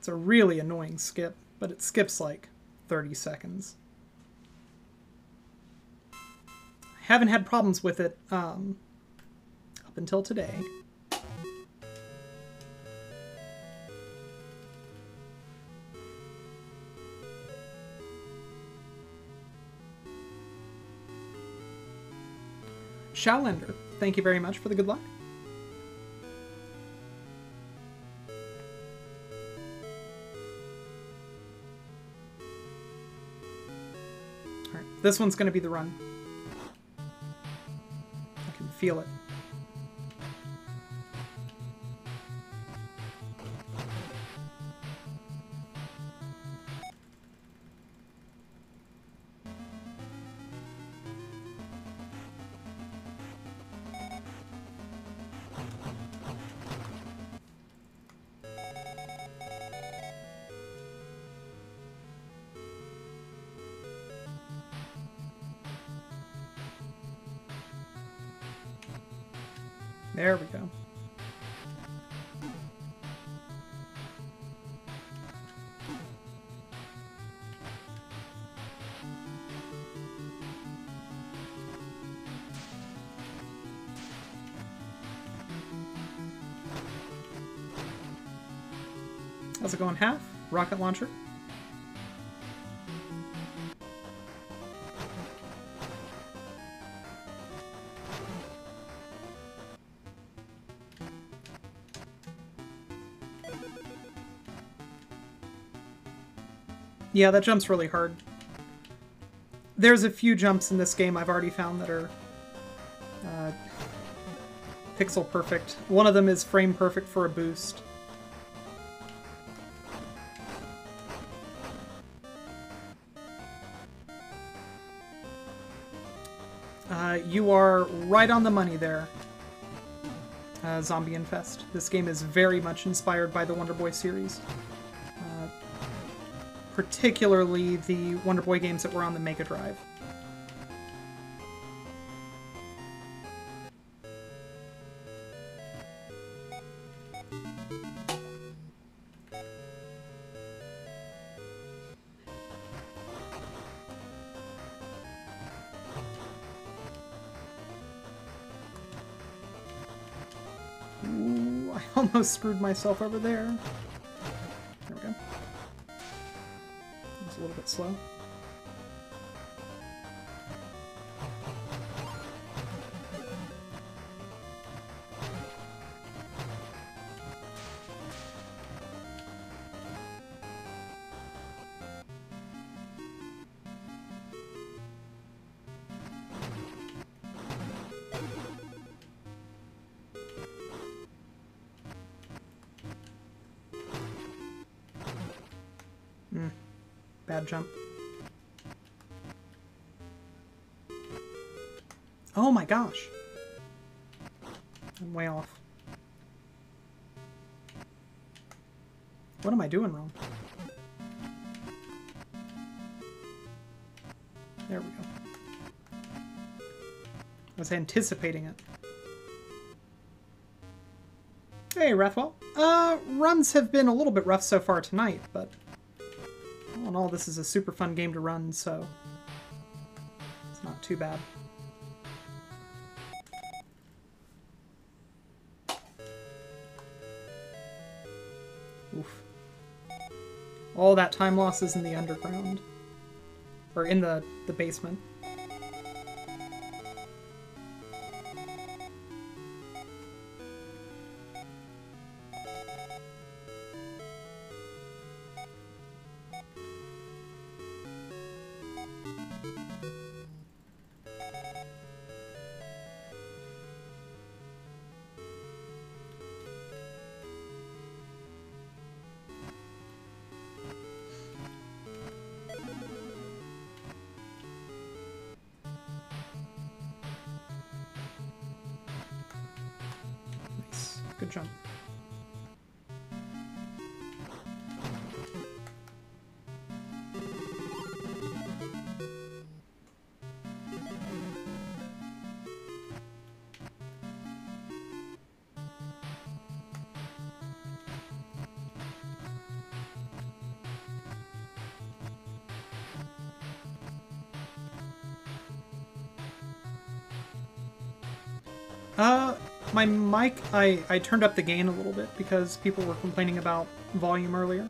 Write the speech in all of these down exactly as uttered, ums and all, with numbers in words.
It's a really annoying skip, but it skips like thirty seconds. I haven't had problems with it um, up until today. Shallender, thank you very much for the good luck. Alright, this one's going to be the run. I can feel it. There we go. How's it going, Half? Rocket launcher? Yeah, that jump's really hard. There's a few jumps in this game I've already found that are uh, pixel perfect. One of them is frame perfect for a boost. Uh, you are right on the money there, uh, Zombie Infest. This game is very much inspired by the Wonder Boy series. Uh, particularly the Wonder Boy games that were on the Mega Drive. Ooh, I almost screwed myself over there. There we go. A little bit slow. Hmm. Bad jump. Oh my gosh. I'm way off. What am I doing wrong? There we go. I was anticipating it. Hey, Rathwell. Uh, runs have been a little bit rough so far tonight, but all in all, this is a super fun game to run, so it's not too bad. Oof. All that time loss is in the underground. Or in the, the basement. Good jump. Uh, my mic, I, I turned up the gain a little bit because people were complaining about volume earlier.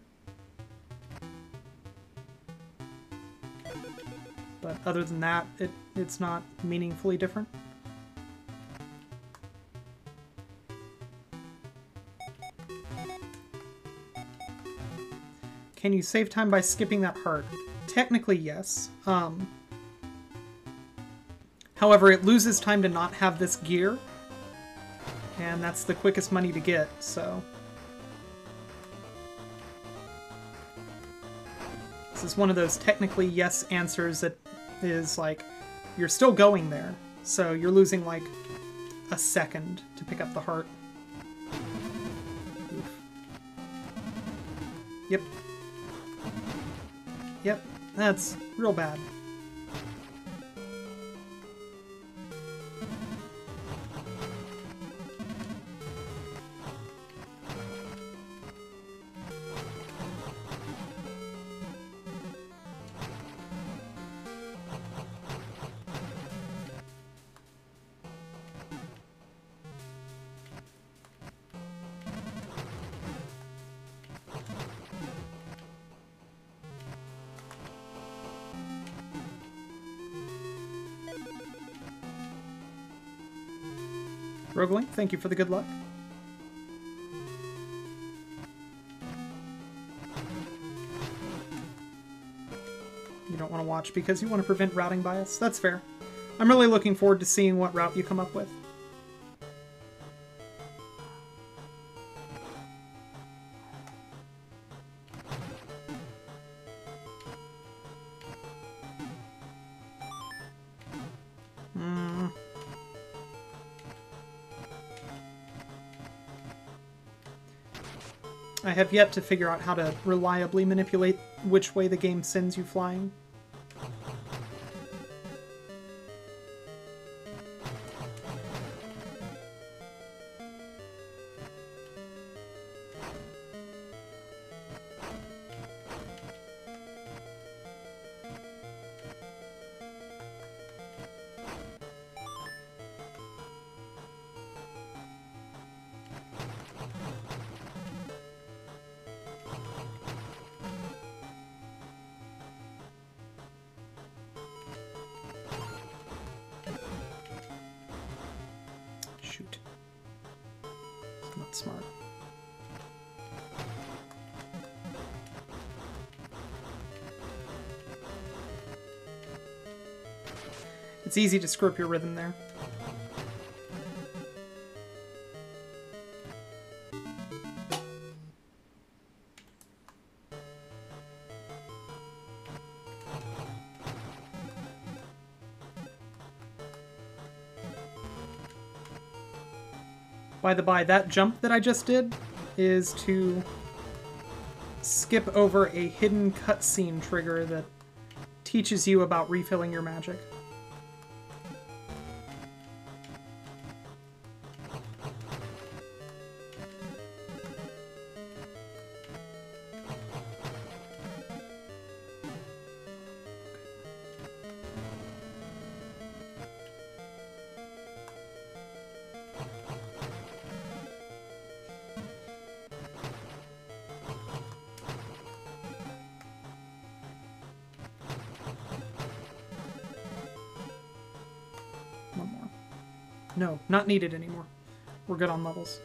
But other than that, it, it's not meaningfully different. Can you save time by skipping that heart? Technically, yes. Um, however, it loses time to not have this gear. And that's the quickest money to get, so... This is one of those technically yes answers that is like, you're still going there, so you're losing like a second to pick up the heart. Oof. Yep. Yep, that's real bad. Roguelink, thank you for the good luck. You don't want to watch because you want to prevent routing bias. That's fair. I'm really looking forward to seeing what route you come up with. I have yet to figure out how to reliably manipulate which way the game sends you flying. Shoot. It's not smart. It's easy to screw up your rhythm there. By the by, that jump that I just did is to skip over a hidden cutscene trigger that teaches you about refilling your magic. No, not needed anymore. We're good on levels.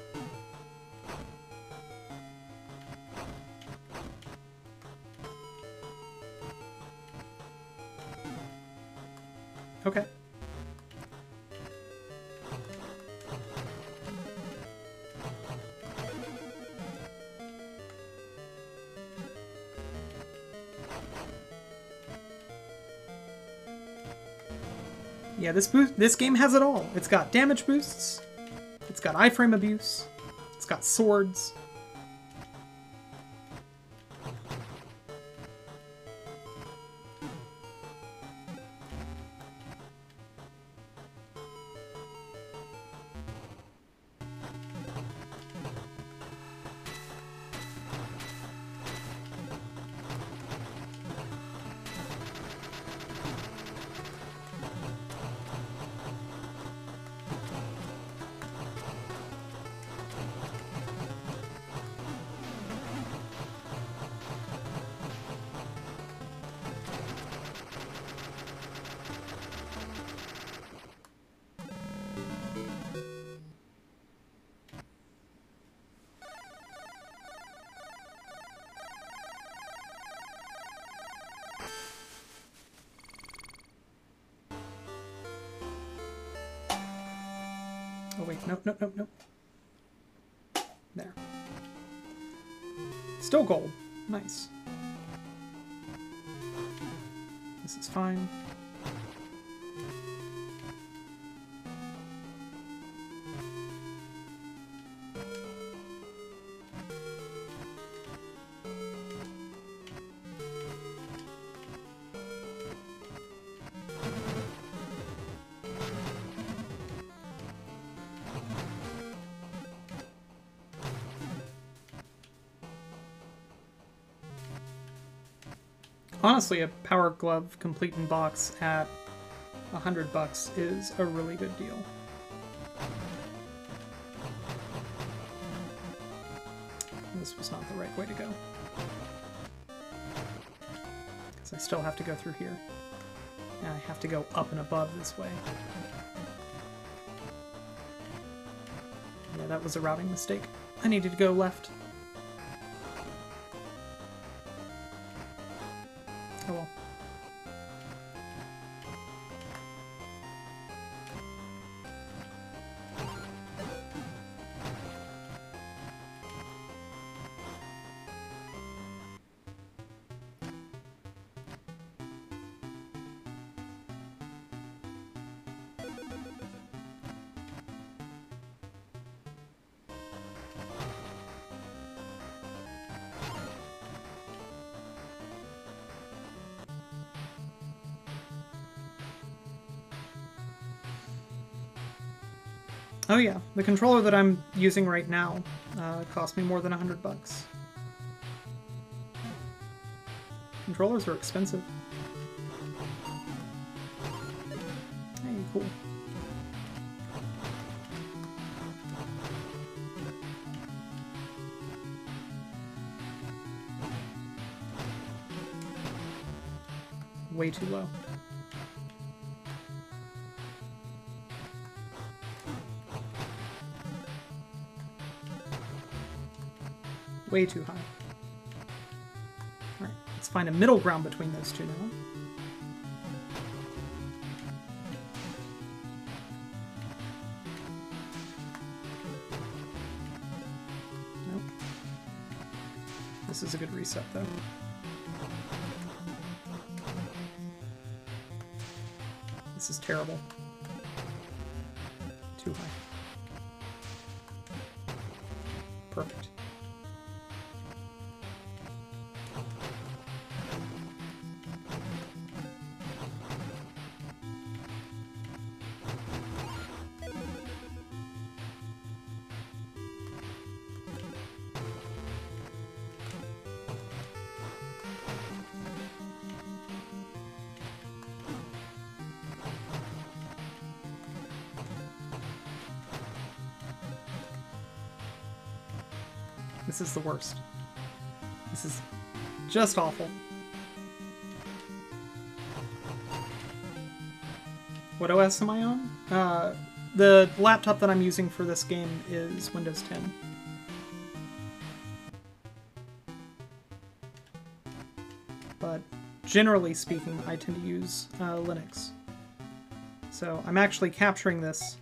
Okay. Yeah, this boost, this game has it all. It's got damage boosts, it's got iframe abuse, it's got swords. wait, nope, nope, nope, nope. There. Still gold. Nice. This is fine. Honestly, a Power Glove complete in box at a hundred bucks is a really good deal. This was not the right way to go. Because I still have to go through here. And I have to go up and above this way. Yeah, that was a routing mistake. I needed to go left. Oh well. Oh yeah, the controller that I'm using right now uh, cost me more than a hundred bucks. Controllers are expensive. Hey, cool. Way too low. Way too high. Alright, let's find a middle ground between those two now. Nope. This is a good reset, though. This is terrible. Too high. Perfect. This is the worst. This is just awful. What O S am I on? Uh, the laptop that I'm using for this game is Windows ten. But generally speaking, I tend to use uh, Linux. So I'm actually capturing this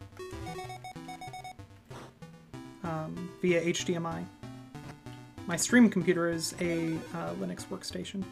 um, via H D M I. My stream computer is a uh, Linux workstation.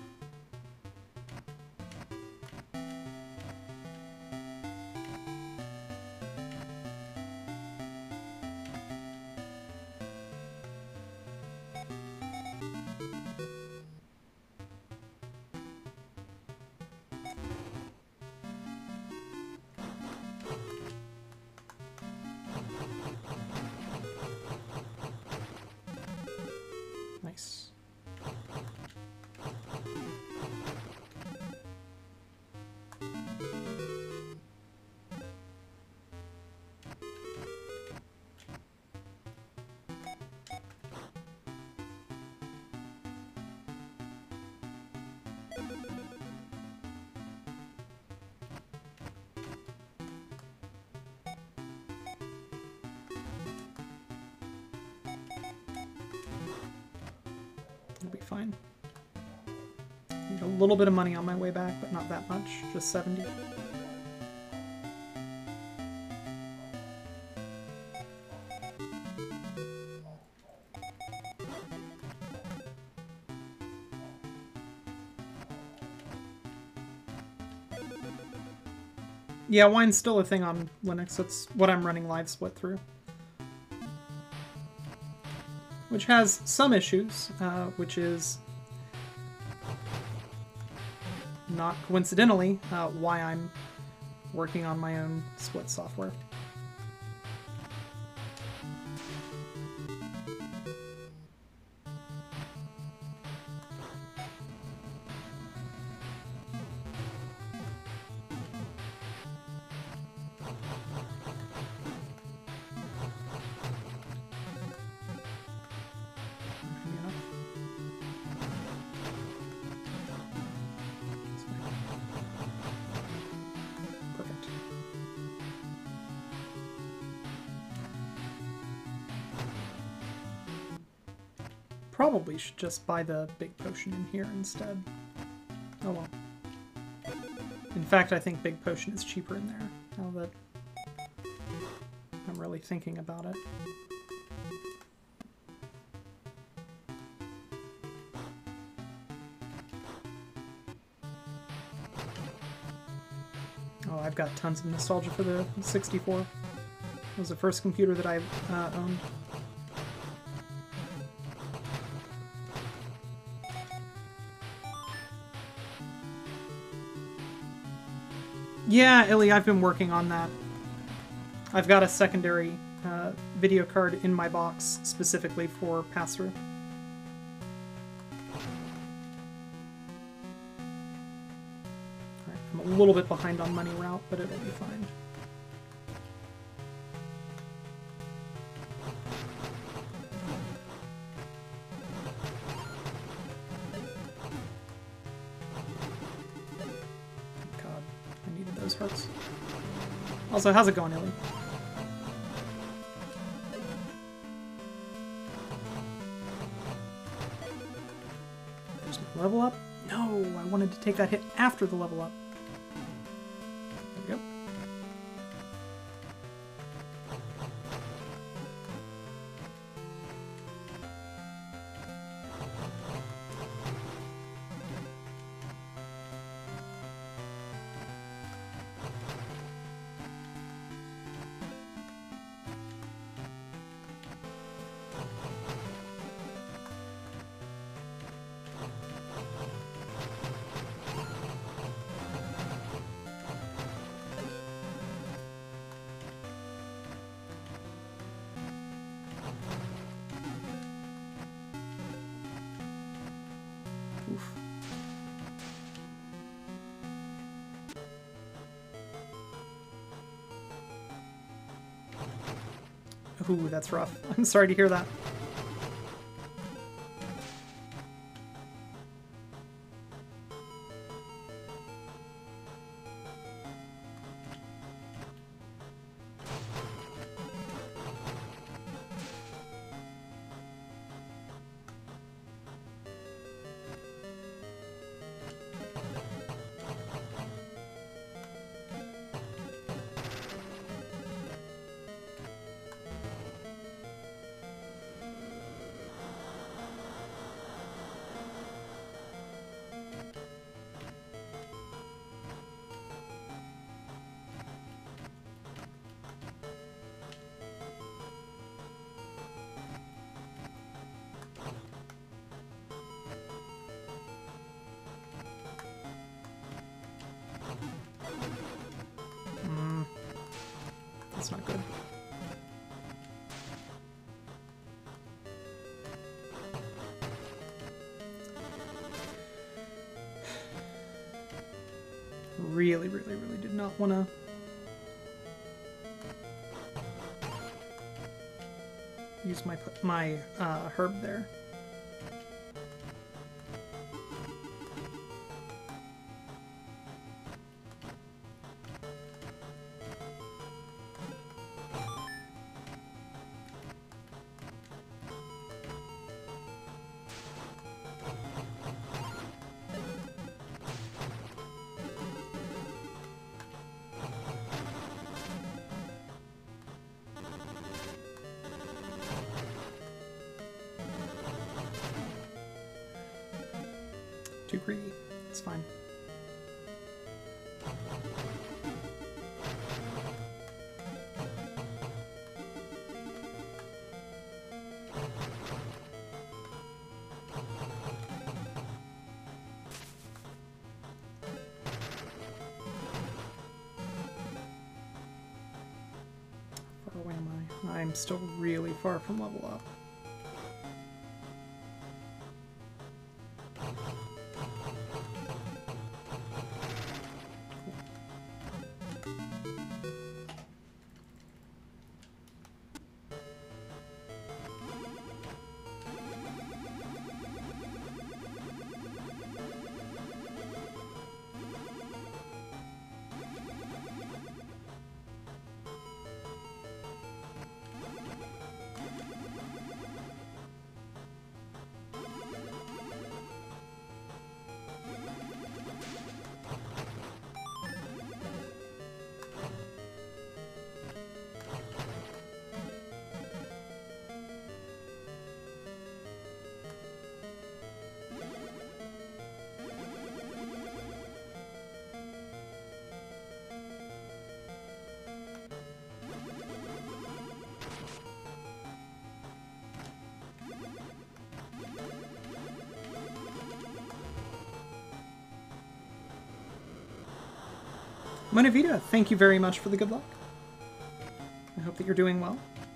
Nice. It'll be fine. Need a little bit of money on my way back, but not that much. Just seventy. Yeah, wine's still a thing on Linux. That's what I'm running Live Split through. Which has some issues, uh, which is, not coincidentally, uh, why I'm working on my own split software. Probably should just buy the big potion in here instead. Oh well. In fact, I think big potion is cheaper in there, now that I'm really thinking about it. Oh, I've got tons of nostalgia for the sixty-four. It was the first computer that I uh, owned. Yeah, Illy, I've been working on that. I've got a secondary uh, video card in my box specifically for pass-through. Alright, I'm a little bit behind on money route, but it'll be fine. Hearts. Also, how's it going, Illy? There's my level up. No, I wanted to take that hit after the level up. There we go. Oof. Ooh, that's rough. I'm sorry to hear that. That's not good. Really, really, really did not want to use my my uh, herb there. Too greedy. It's fine. I'm still really far from level up. Monavita, thank you very much for the good luck. I hope that you're doing well.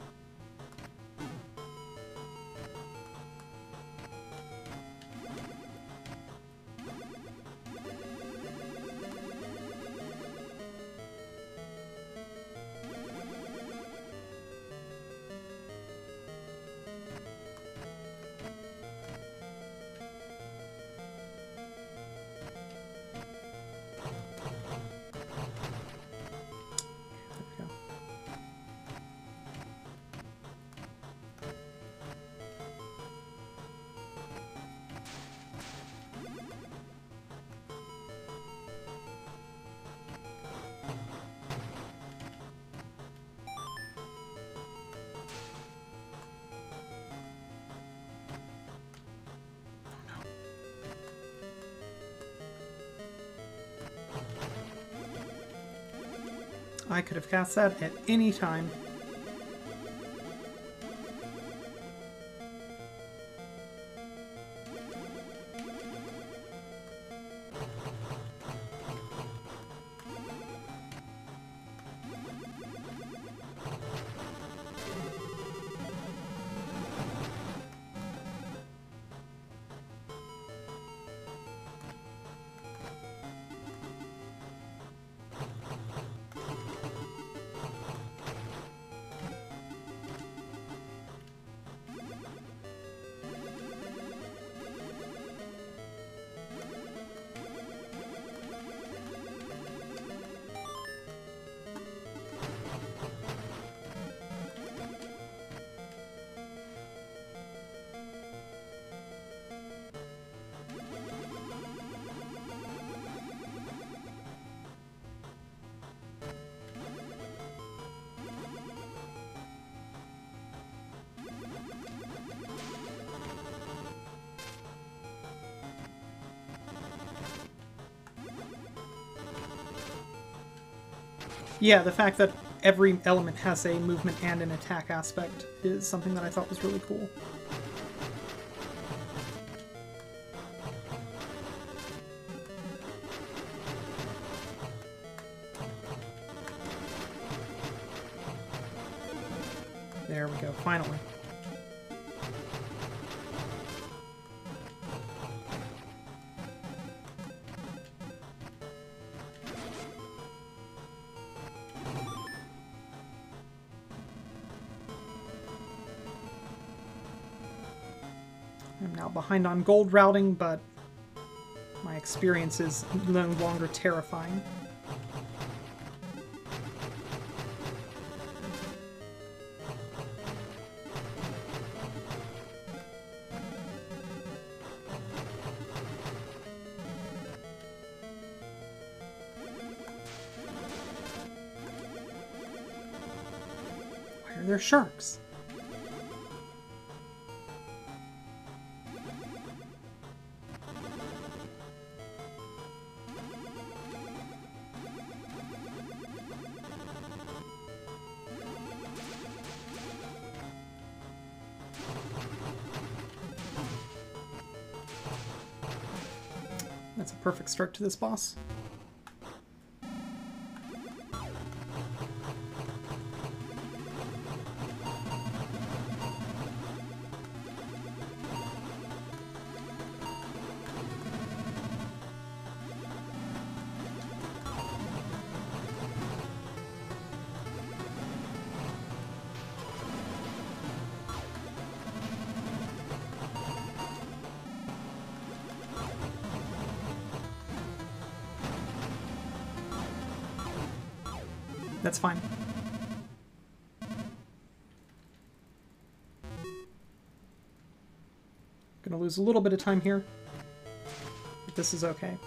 I could have cast that at any time. Yeah, the fact that every element has a movement and an attack aspect is something that I thought was really cool. There we go, finally. I'm now behind on gold routing, but my experience is no longer terrifying. Why are there sharks? That's a perfect start to this boss. That's fine. Gonna lose a little bit of time here, but this is okay.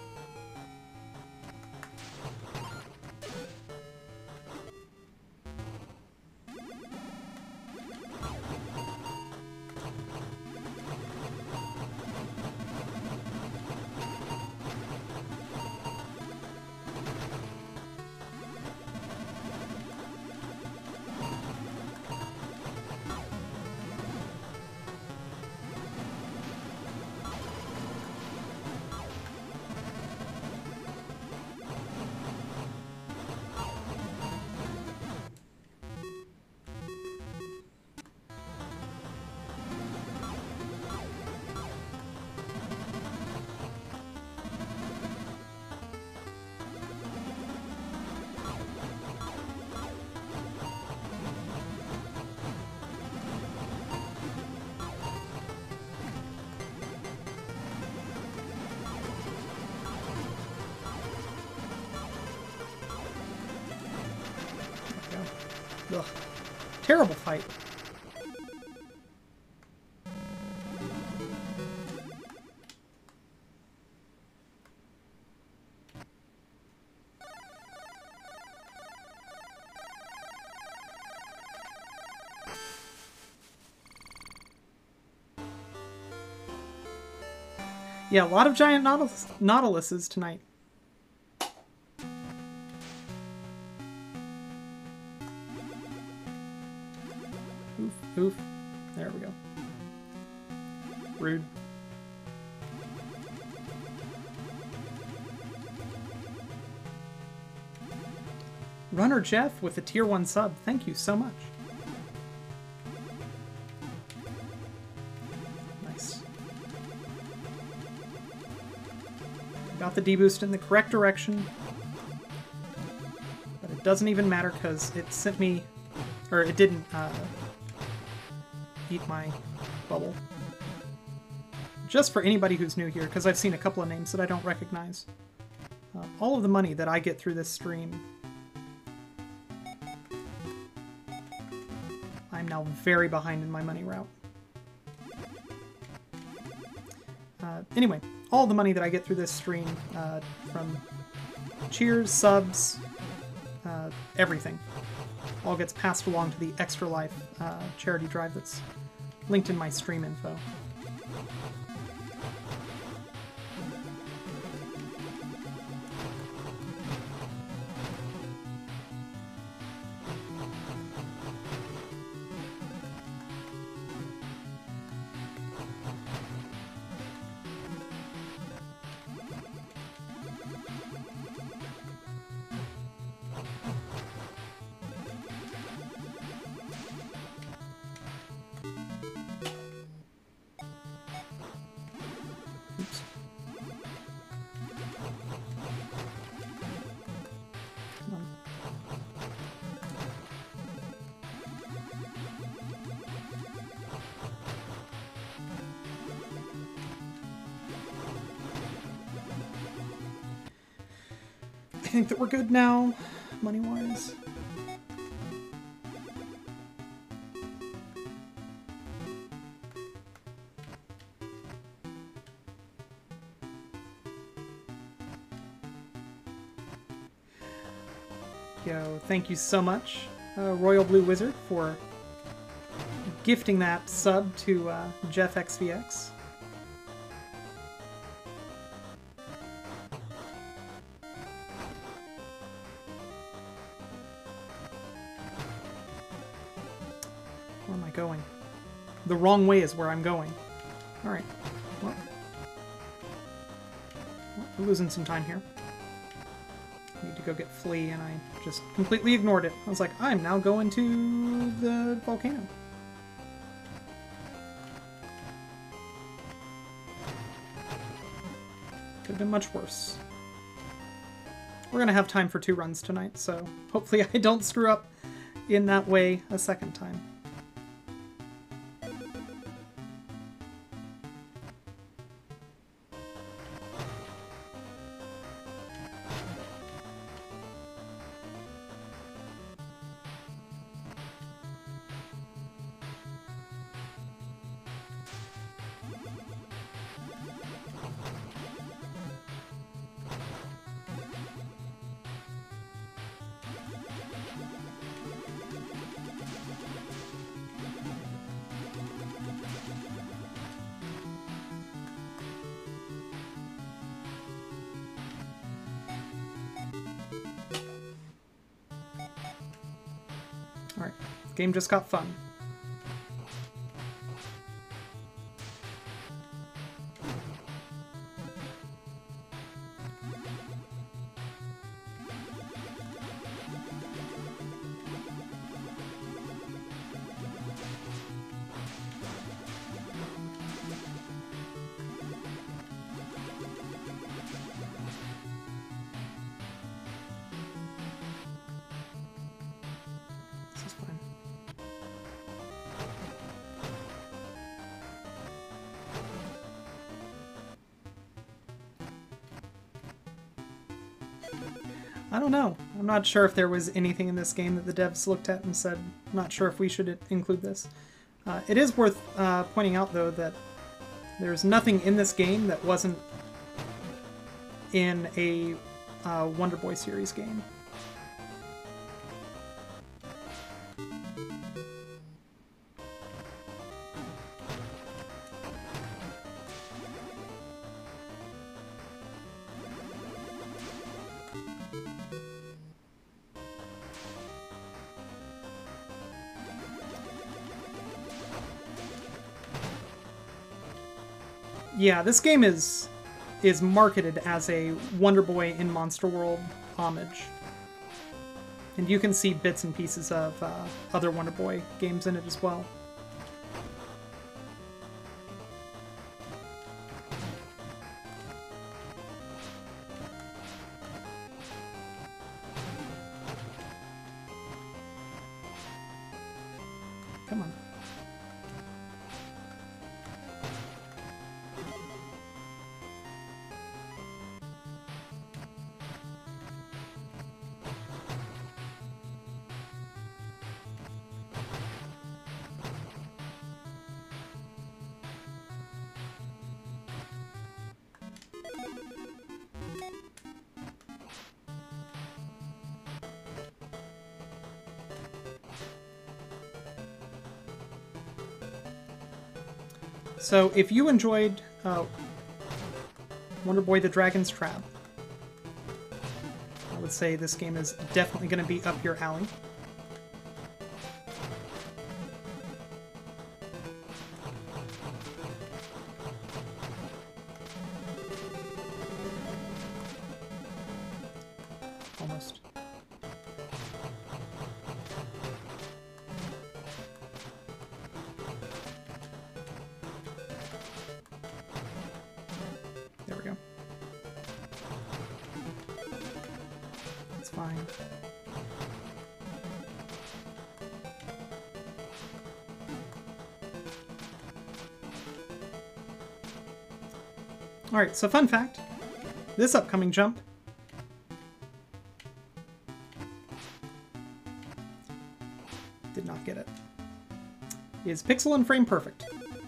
Ugh. Terrible fight. Yeah, a lot of giant nautilus nautiluses tonight. Oof, oof. There we go. Rude. Runner Jeff with a tier one sub. Thank you so much. Nice. Got the D-boost in the correct direction. But it doesn't even matter because it sent me... Or it didn't uh, eat my bubble. Just for anybody who's new here, because I've seen a couple of names that I don't recognize. Uh, all of the money that I get through this stream... I'm now very behind in my money route. Uh, anyway, all the money that I get through this stream, uh, from cheers, subs, uh, everything, all gets passed along to the Extra Life uh, charity drive that's linked in my stream info. I think that we're good now, money-wise. Yo, thank you so much, uh, Royal Blue Wizard, for gifting that sub to uh, Jeff X V X. Going. The wrong way is where I'm going. Alright. Well, well, we're losing some time here. I need to go get Flea, and I just completely ignored it. I was like, I'm now going to the volcano. Could have been much worse. We're going to have time for two runs tonight, so hopefully I don't screw up in that way a second time. Game just got fun. I don't know. I'm not sure if there was anything in this game that the devs looked at and said, I'm not sure if we should include this. Uh, it is worth uh, pointing out, though, that there's nothing in this game that wasn't in a uh, Wonder Boy series game. Yeah, this game is is marketed as a Wonder Boy in Monster World homage. And you can see bits and pieces of uh, other Wonder Boy games in it as well. Come on. So if you enjoyed uh, Wonder Boy the Dragon's Trap, I would say this game is definitely going to be up your alley. Almost. There we go. It's fine. Alright, so fun fact. This upcoming jump did not get it. Is pixel and frame perfect.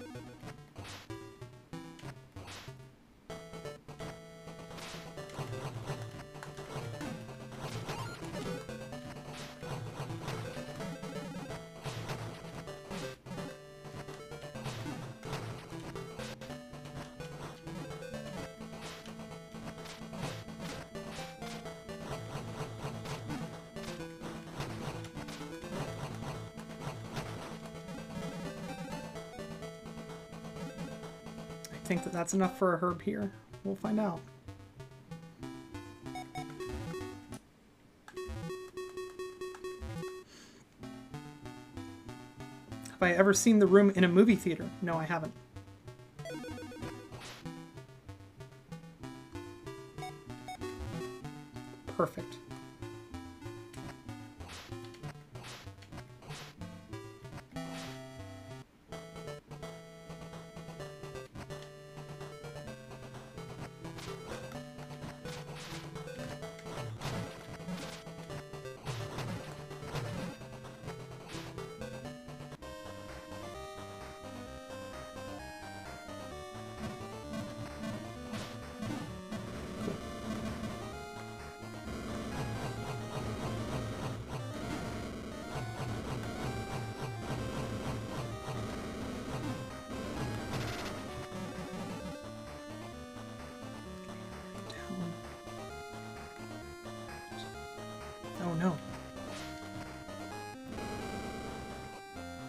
I think that that's enough for a herb here. We'll find out. Have I ever seen The Room in a movie theater? No, I haven't. Perfect.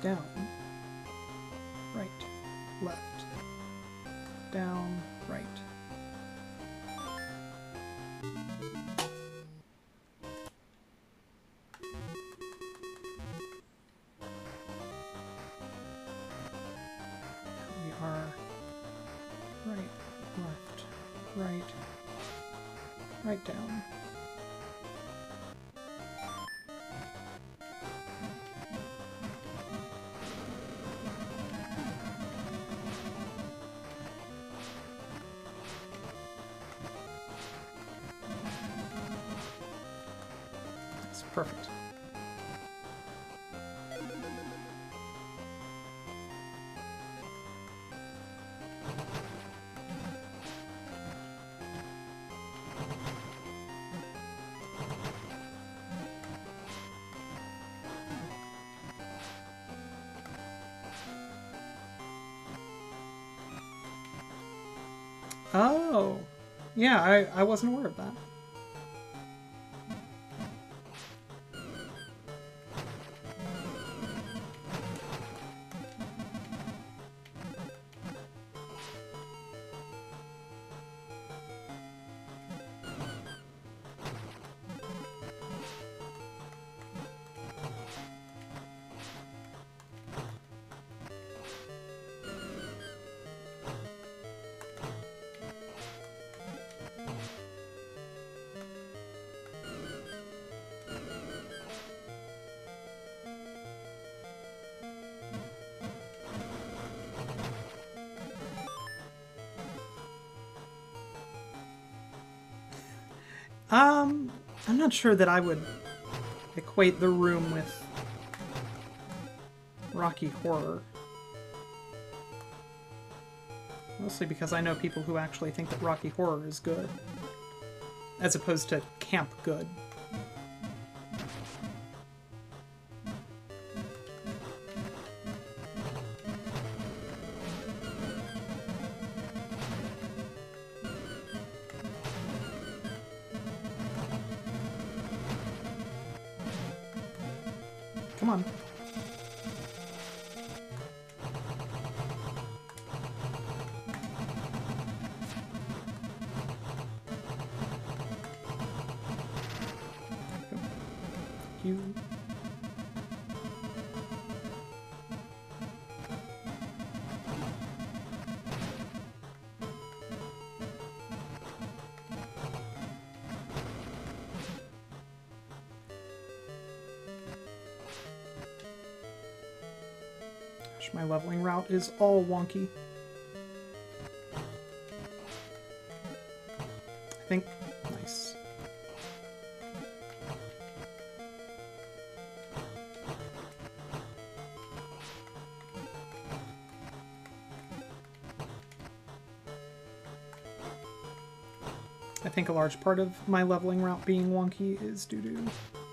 down, right, left, down, right. We are right, left, right, right down. That's perfect. Oh, yeah, I, I wasn't aware of that. Um, I'm not sure that I would equate the room with Rocky Horror. Mostly because I know people who actually think that Rocky Horror is good, as opposed to camp good. Come on. You. My leveling route is all wonky. I think. Nice. I think a large part of my leveling route being wonky is due to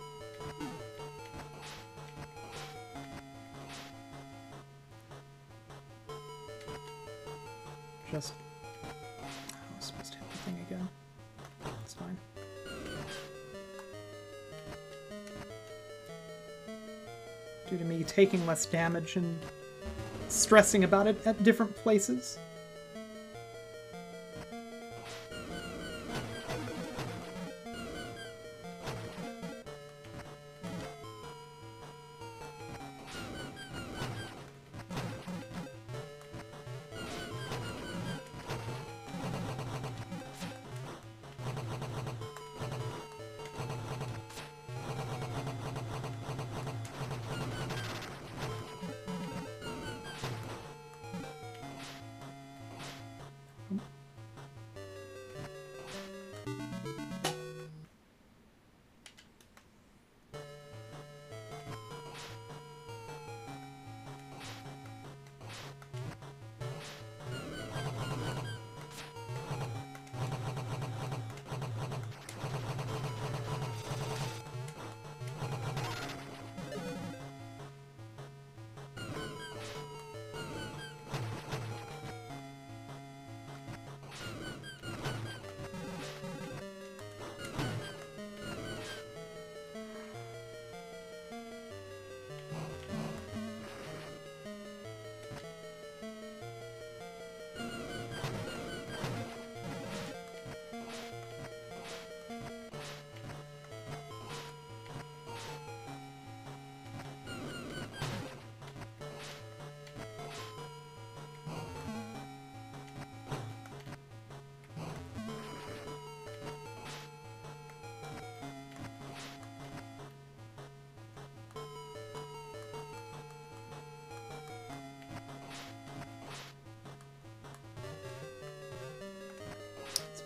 just... Oh, I was supposed to hit the thing again. It's fine. Due to me taking less damage and stressing about it at different places.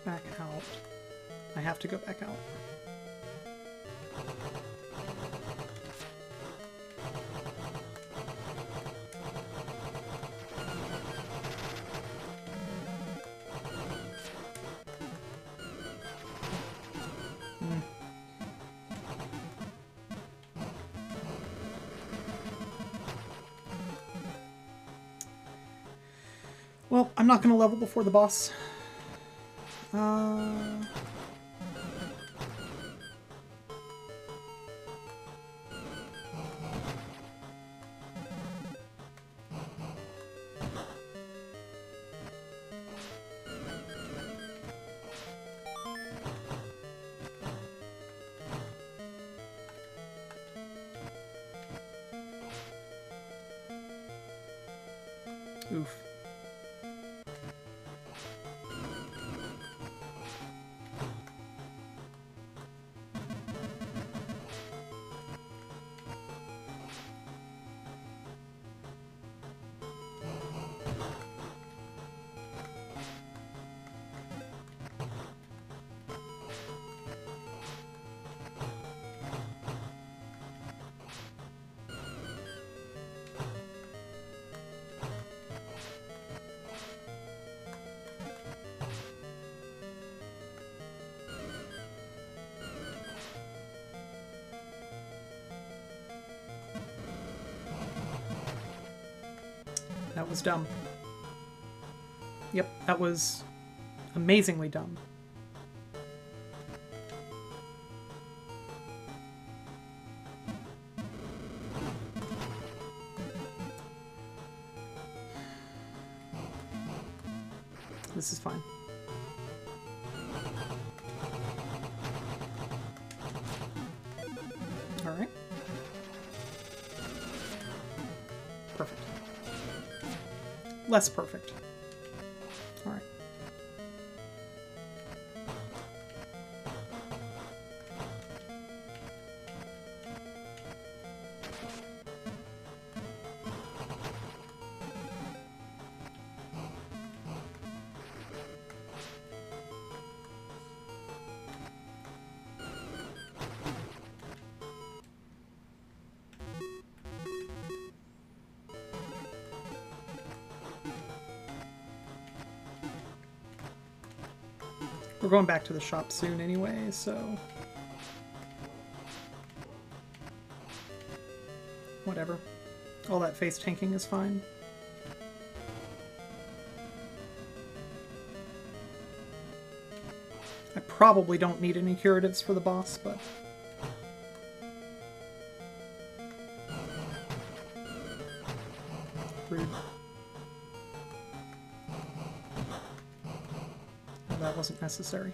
back out. I have to go back out. Hmm. Well, I'm not going to level before the boss. Uh... Oof. That was dumb. Yep, that was amazingly dumb. This is fine. All right. Perfect. Less perfect. All right. We're going back to the shop soon anyway, so... whatever. All that face tanking is fine. I probably don't need any curatives for the boss, but... rude. That wasn't necessary.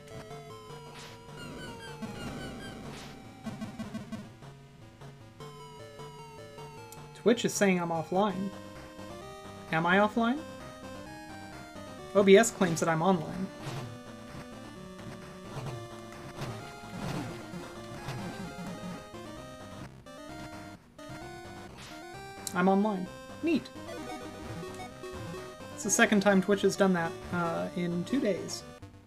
Twitch is saying I'm offline. Am I offline? O B S claims that I'm online. I'm online. Neat. It's the second time Twitch has done that uh, in two days.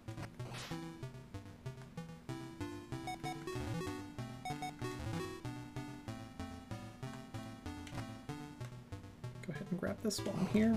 Grab this while I'm here.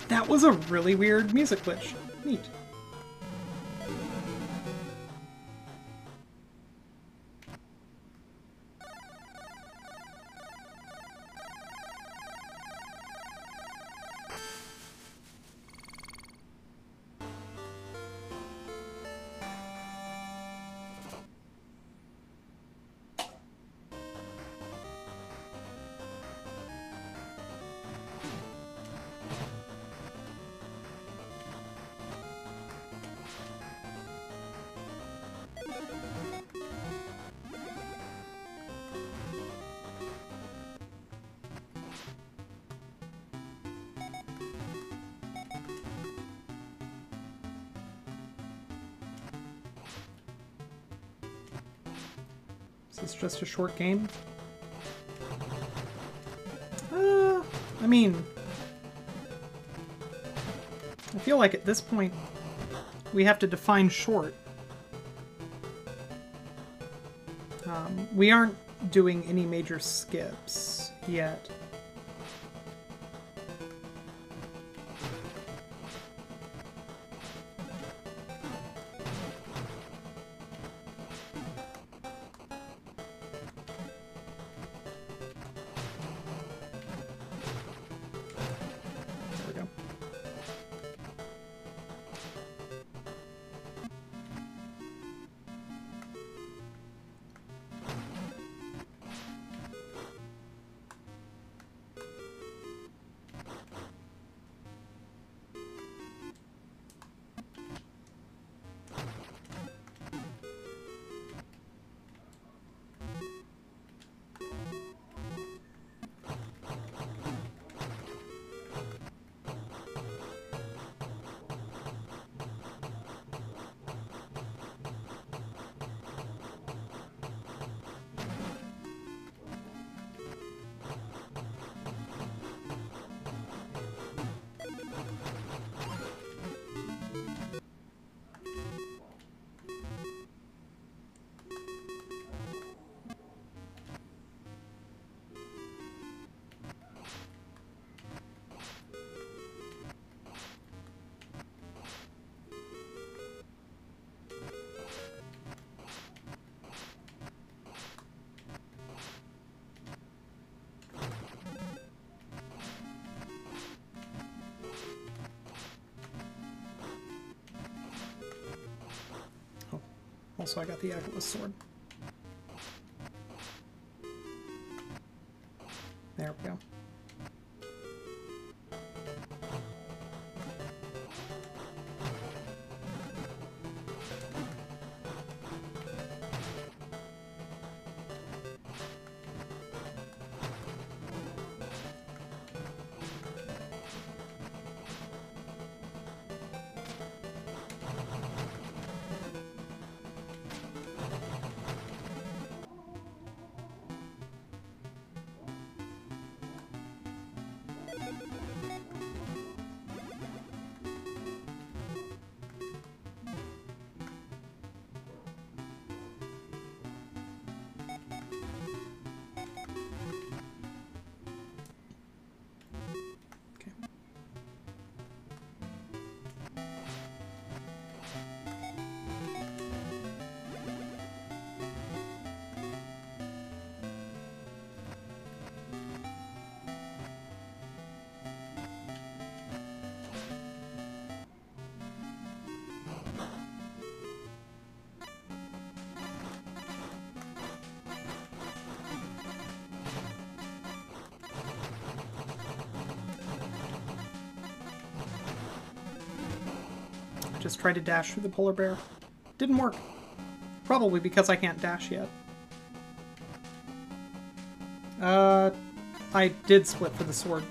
That was a really weird music glitch. Neat. Is this just a short game? Uh, I mean, I feel like at this point we have to define short. Um, we aren't doing any major skips yet. Also, I got the Agilist sword. There we go. Just tried to dash through the polar bear. Didn't work. Probably because I can't dash yet. Uh, I did split for the sword.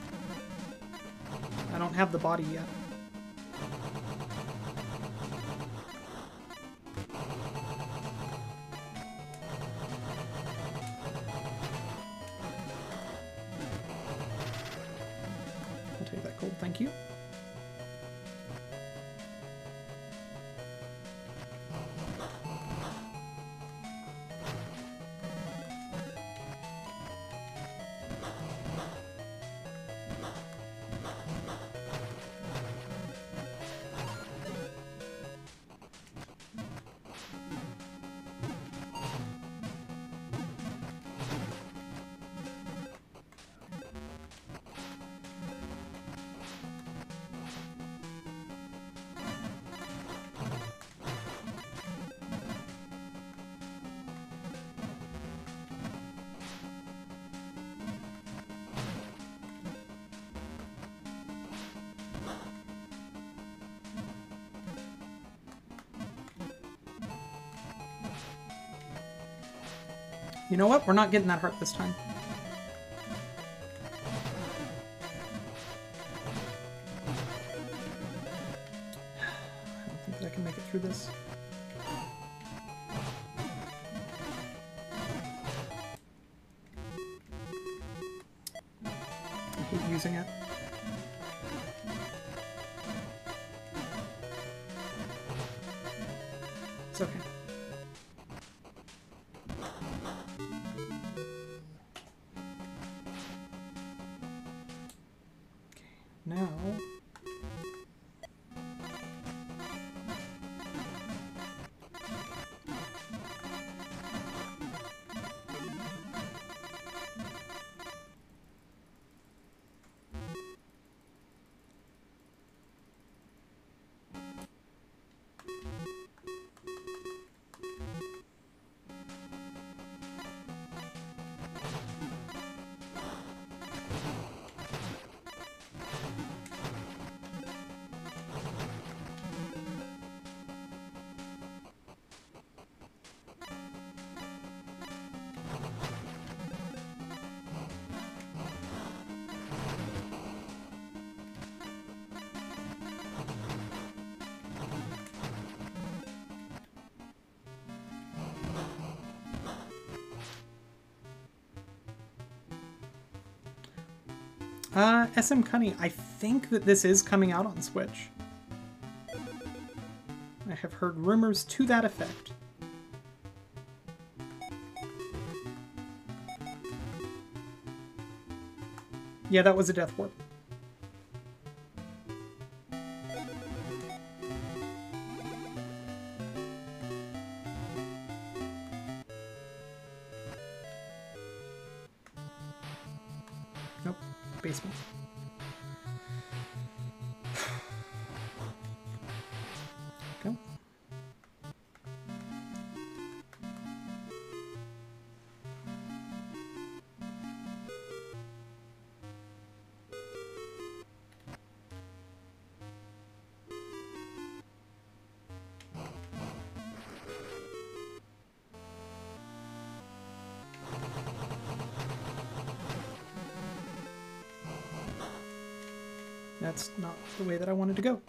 I don't have the body yet. I'll take that gold, thank you. You know what? We're not getting that heart this time. I don't think that I can make it through this. I hate using it. It's okay. Now, Uh, S M Cunny, I think that this is coming out on Switch. I have heard rumors to that effect. Yeah, that was a Death Warp. Nope, basement. Go. That's not the way that I wanted to go.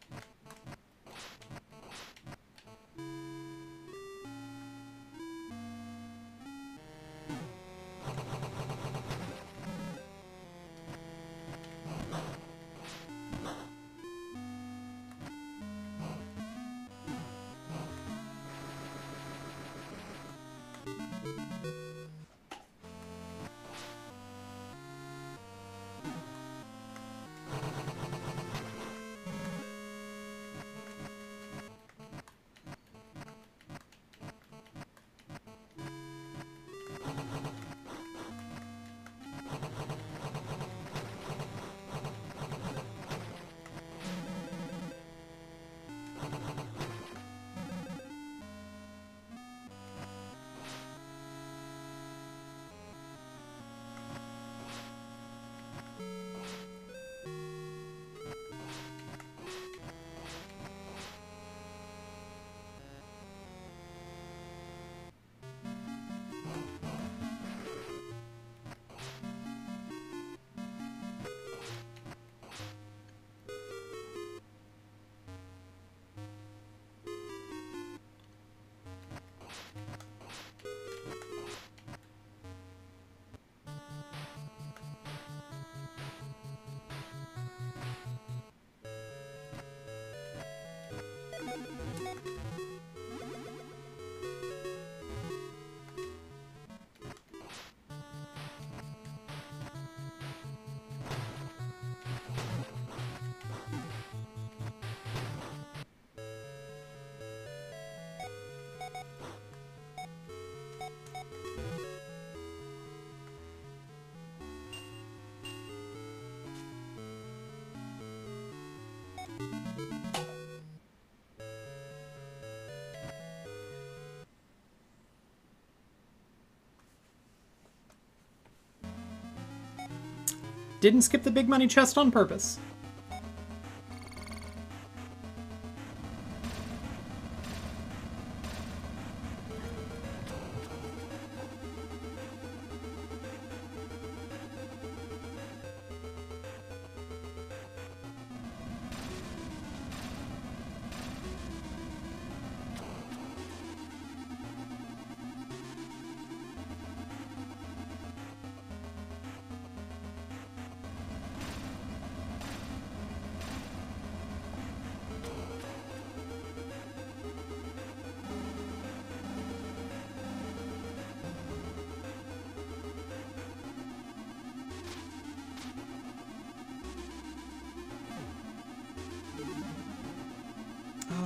Didn't skip the big money chest on purpose.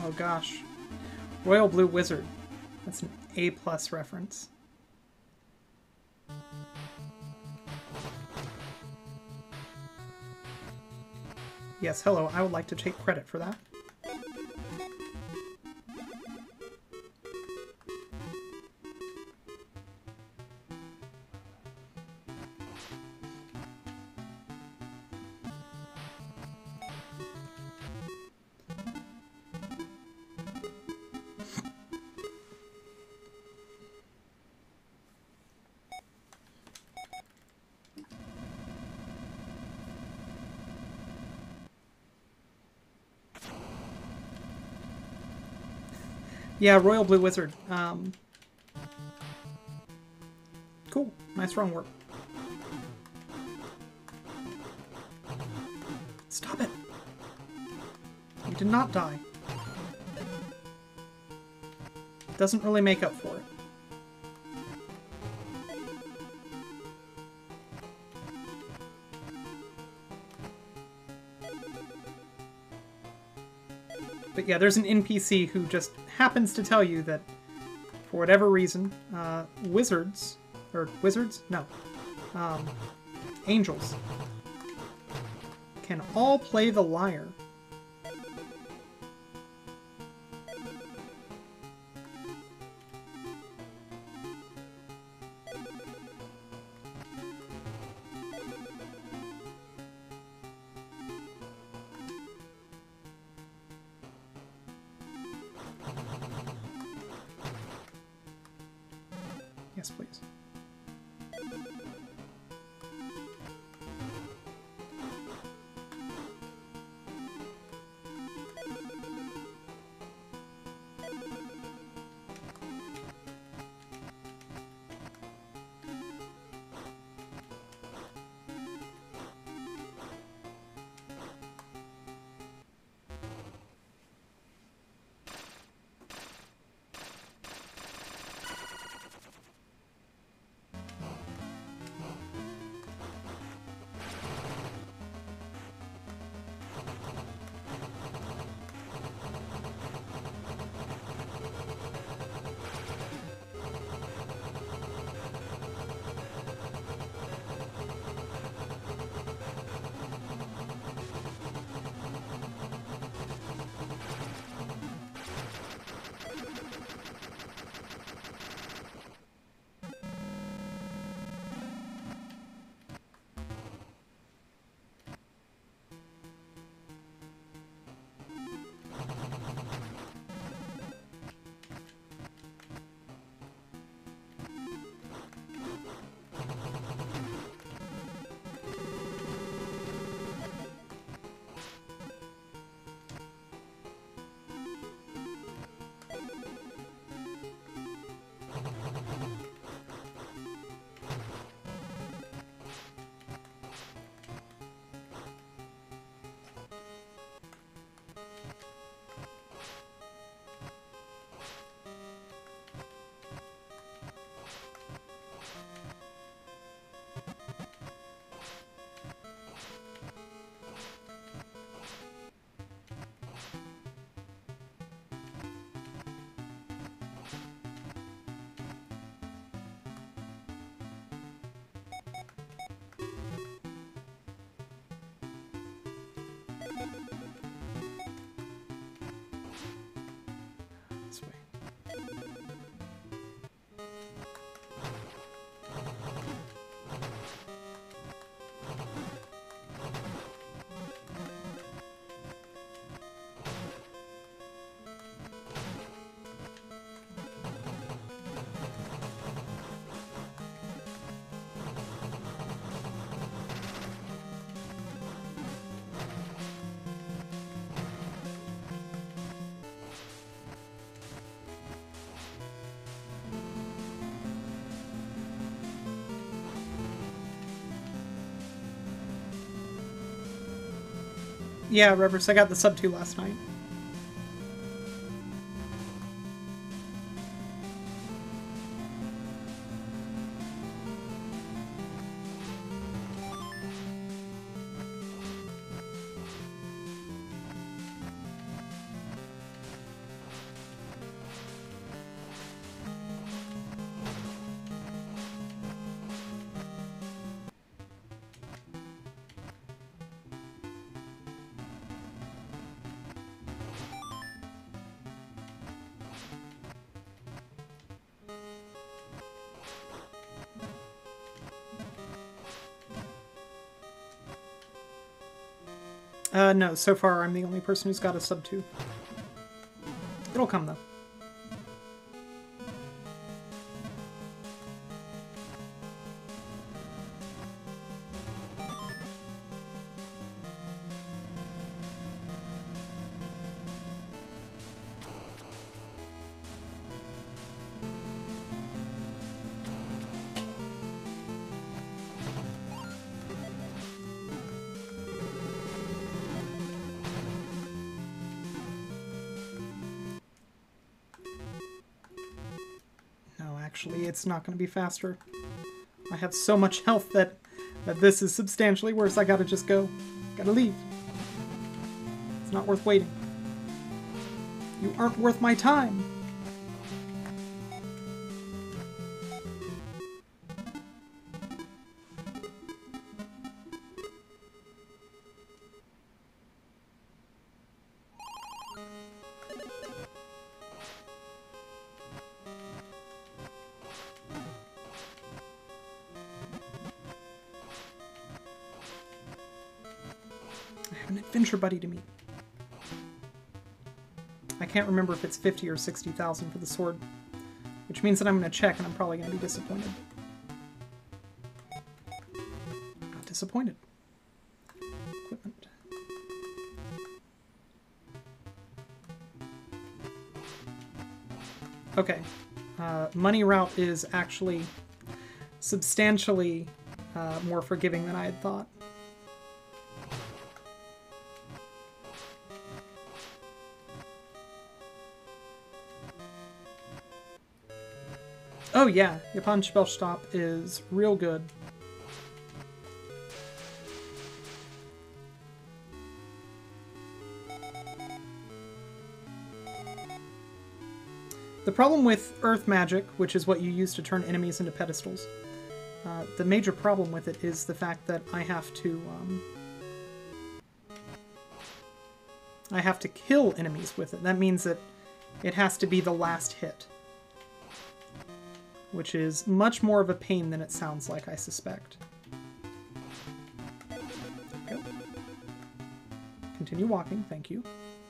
Oh gosh. Royal Blue Wizard. That's an A plus reference. Yes, hello. I would like to take credit for that. Yeah, Royal Blue Wizard. Um, cool. Nice run work. Stop it. You did not die. Doesn't really make up for it. But yeah, there's an N P C who just happens to tell you that, for whatever reason, uh, wizards, or wizards? No. Um, angels can all play the lyre. Yes, please. This way. Yeah, Reverse, I got the sub two last night. Uh, no, so far I'm the only person who's got a sub two. It'll come, though. Actually, it's not going to be faster. I have so much health that, that this is substantially worse. I gotta just go. Gotta leave. It's not worth waiting. You aren't worth my time. Adventure buddy to meet. I can't remember if it's fifty or sixty thousand for the sword, which means that I'm going to check and I'm probably going to be disappointed. Not disappointed. Equipment. Okay. Uh, money route is actually substantially uh, more forgiving than I had thought. Oh yeah, Japan Spellstop is real good. The problem with Earth Magic, which is what you use to turn enemies into pedestals, uh, the major problem with it is the fact that I have to, um, I have to kill enemies with it. That means that it has to be the last hit, which is much more of a pain than it sounds like, I suspect. Go. Continue walking, thank you.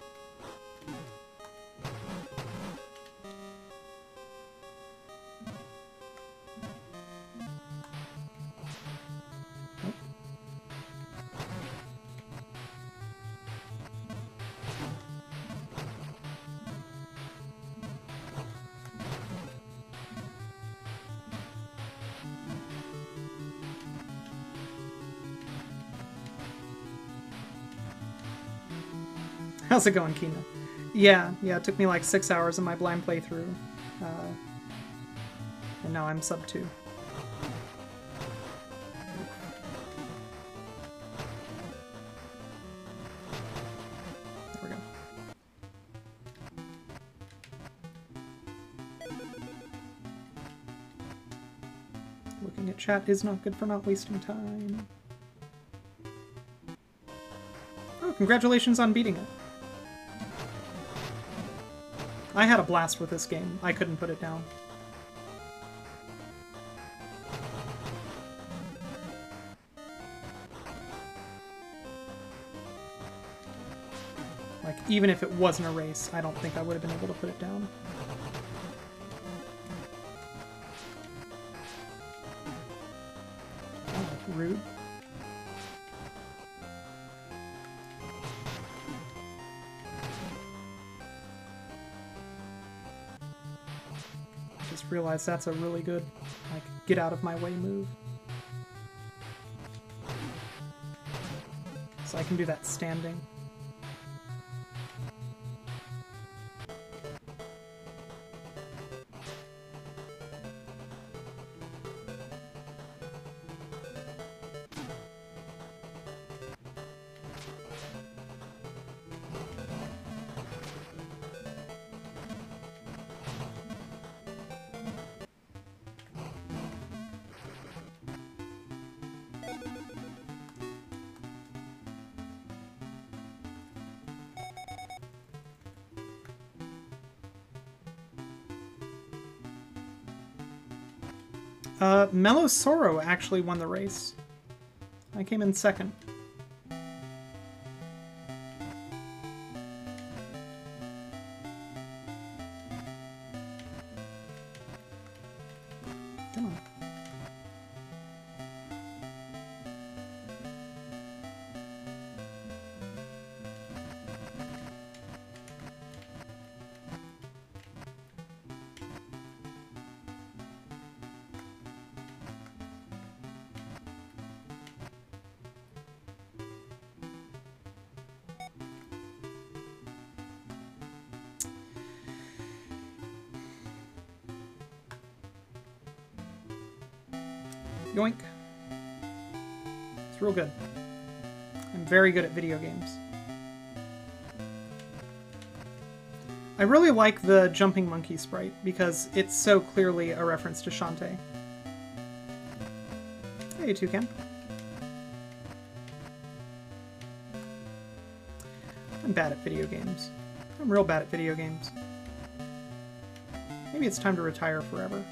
How's it going, Kina? Yeah, yeah, it took me like six hours in my blind playthrough. Uh, and now I'm sub two. There we go. Looking at chat is not good for not wasting time. Oh, congratulations on beating it. I had a blast with this game. I couldn't put it down. Like, even if it wasn't a race, I don't think I would have been able to put it down. Oh, rude. Realize that's a really good, like, get out of my way move. So I can do that standing. Uh, Mellow Sorrow actually won the race. I came in second. Yoink. It's real good. I'm very good at video games. I really like the Jumping Monkey sprite because it's so clearly a reference to Shantae. Hey, Toucan. I'm bad at video games. I'm real bad at video games. Maybe it's time to retire forever.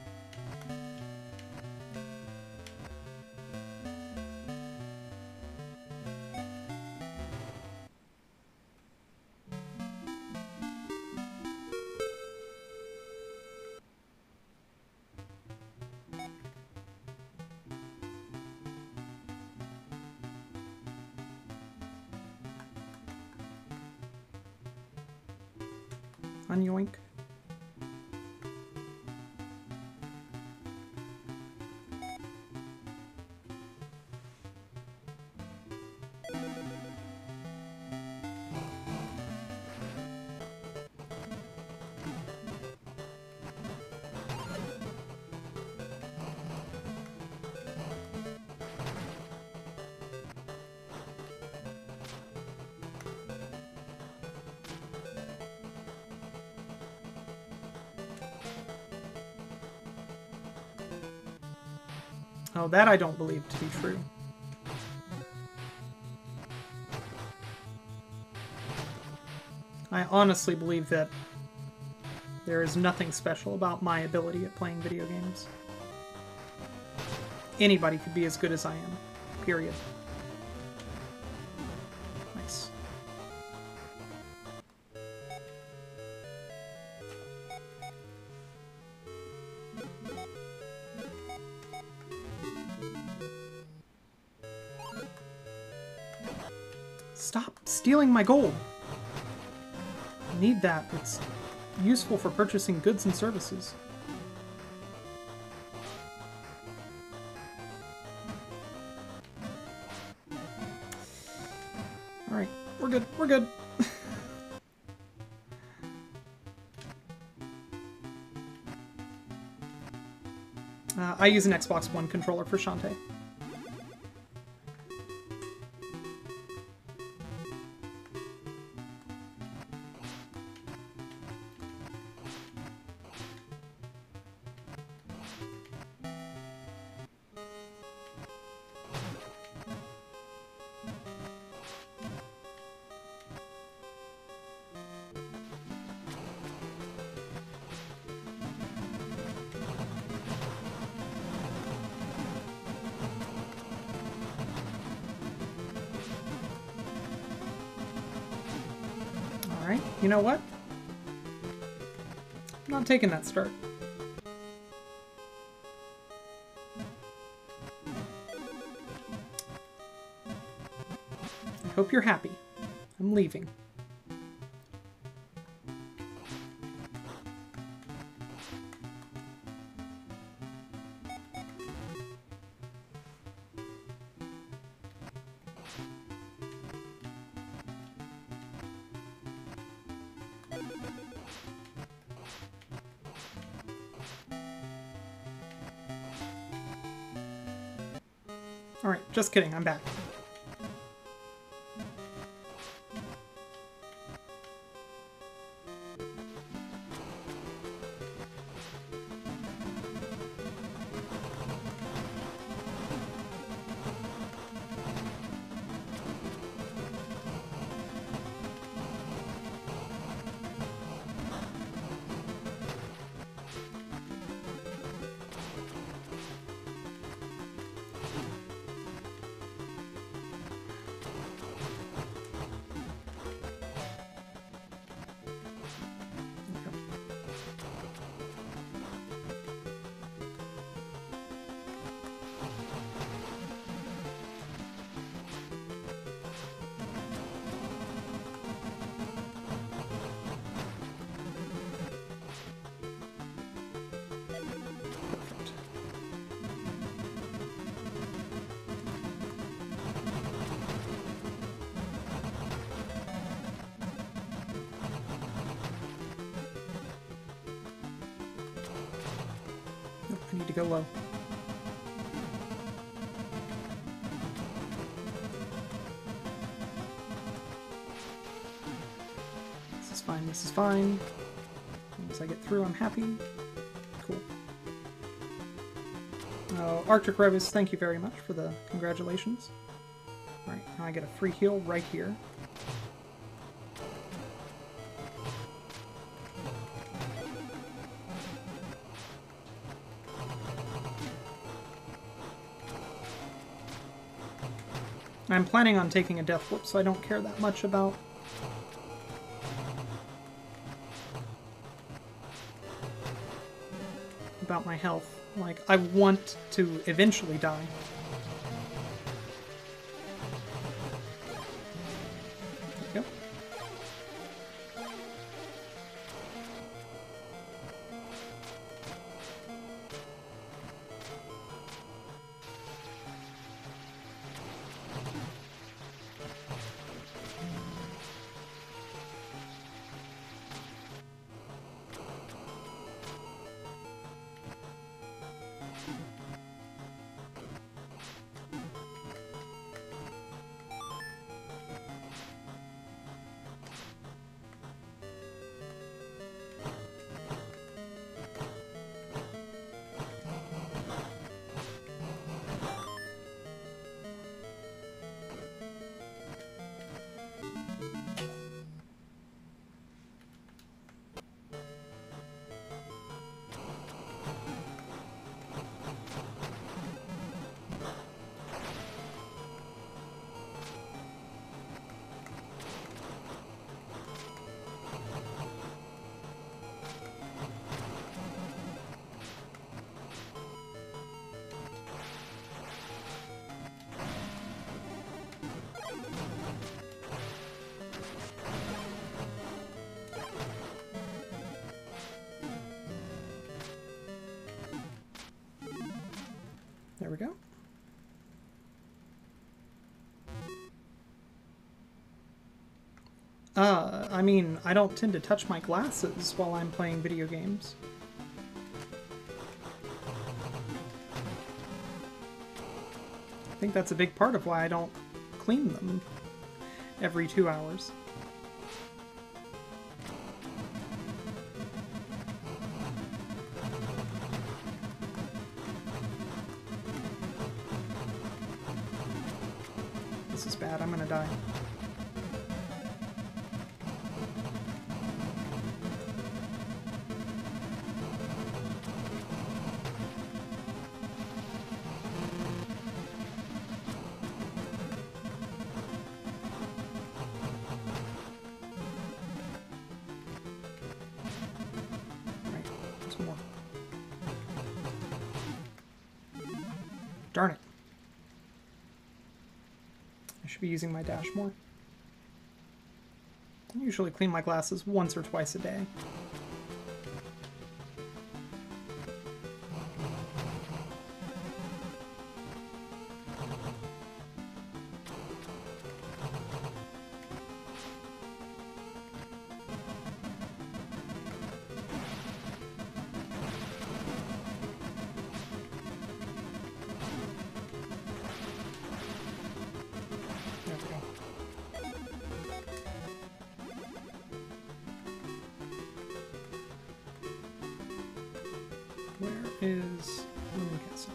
Unyoink. Oh, that I don't believe to be true. I honestly believe that there is nothing special about my ability at playing video games. Anybody could be as good as I am. Period. Nice. Stop stealing my gold! I need that. It's useful for purchasing goods and services. Alright, we're good, we're good. uh, I use an Xbox One controller for Shantae. Alright, you know what? I'm not taking that start. I hope you're happy. I'm leaving. Alright, just kidding, I'm back. I need to go low. fine, this is fine. As long as I get through, I'm happy. Cool. Oh, Arctic Revis, thank you very much for the congratulations. Alright, now I get a free heal right here. I'm planning on taking a death flip, so I don't care that much about about my health. Like, I want to eventually die. There we go. There we go. Uh, I mean, I don't tend to touch my glasses while I'm playing video games. I think that's a big part of why I don't clean them every two hours. This is bad, I'm gonna die. Right, there's more. Darn it. I should be using my dash more. I usually clean my glasses once or twice a day. Where is Roman Castle?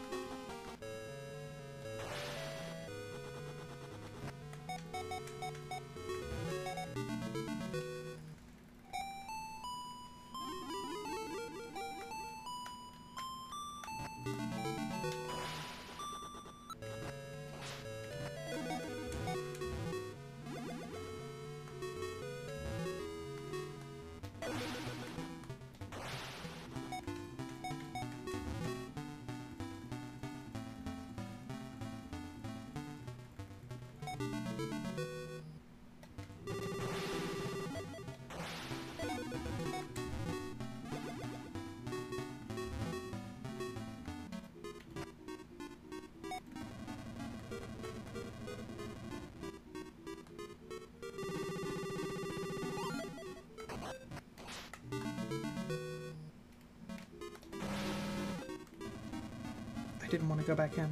I didn't want to go back in.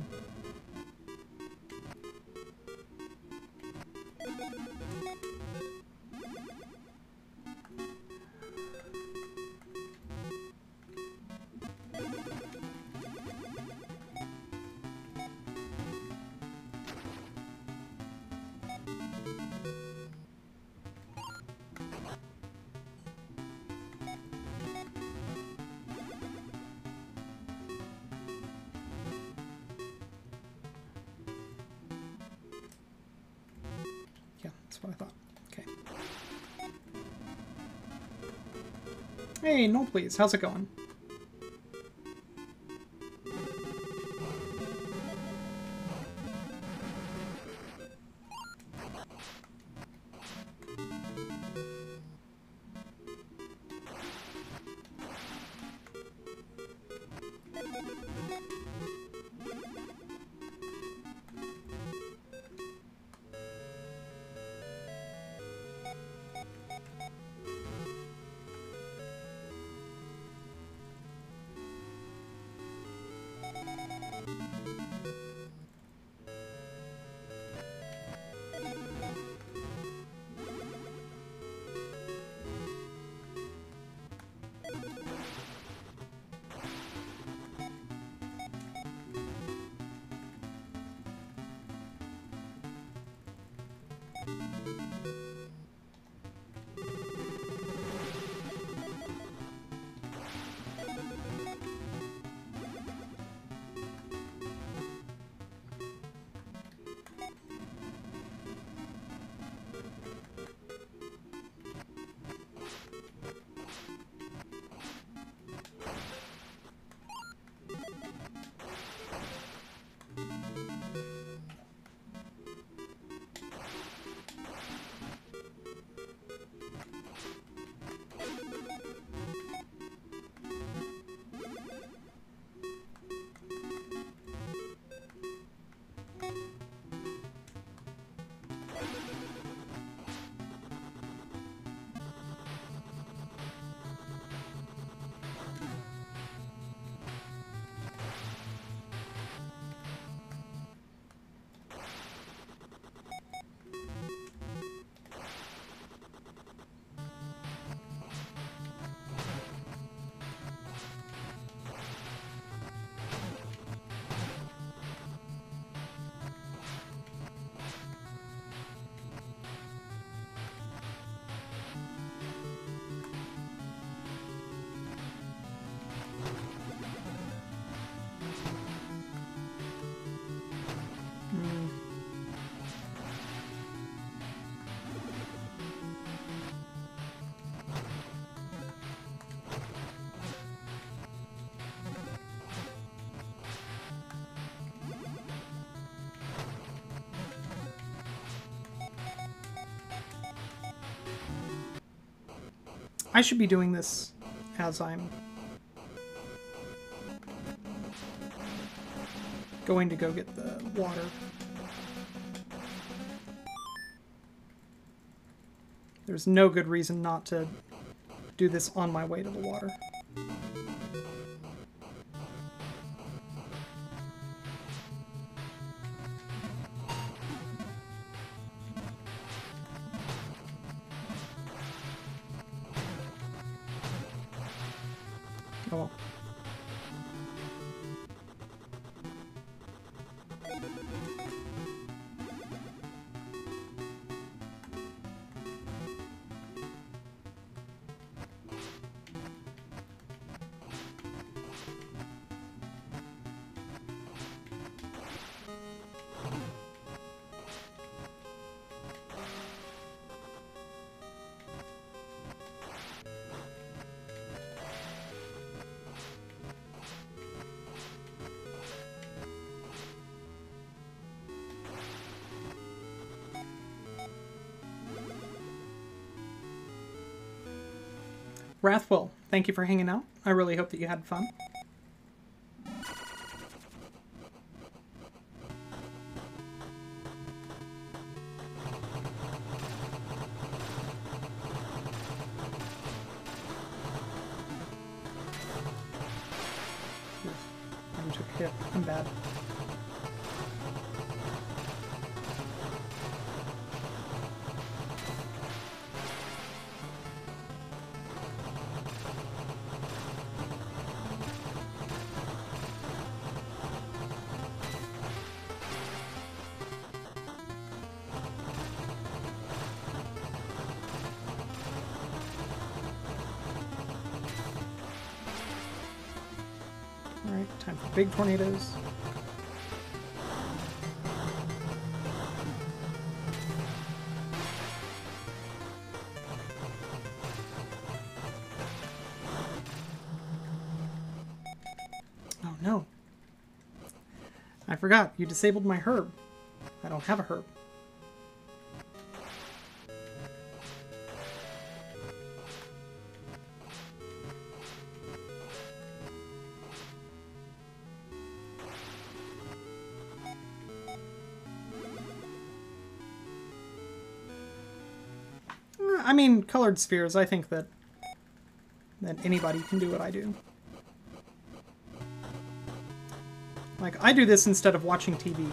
That's what I thought. Okay. Hey, no please. How's it going? I should be doing this as I'm going to go get the water. There's no good reason not to do this on my way to the water. Oh well. Wrathwell, thank you for hanging out. I really hope that you had fun. I took a hit. I'm bad. Alright, time for big tornadoes. no. I forgot. You disabled my herb. I don't have a herb. I mean, colored spheres, I think that that anybody can do what I do. Like, I do this instead of watching T V.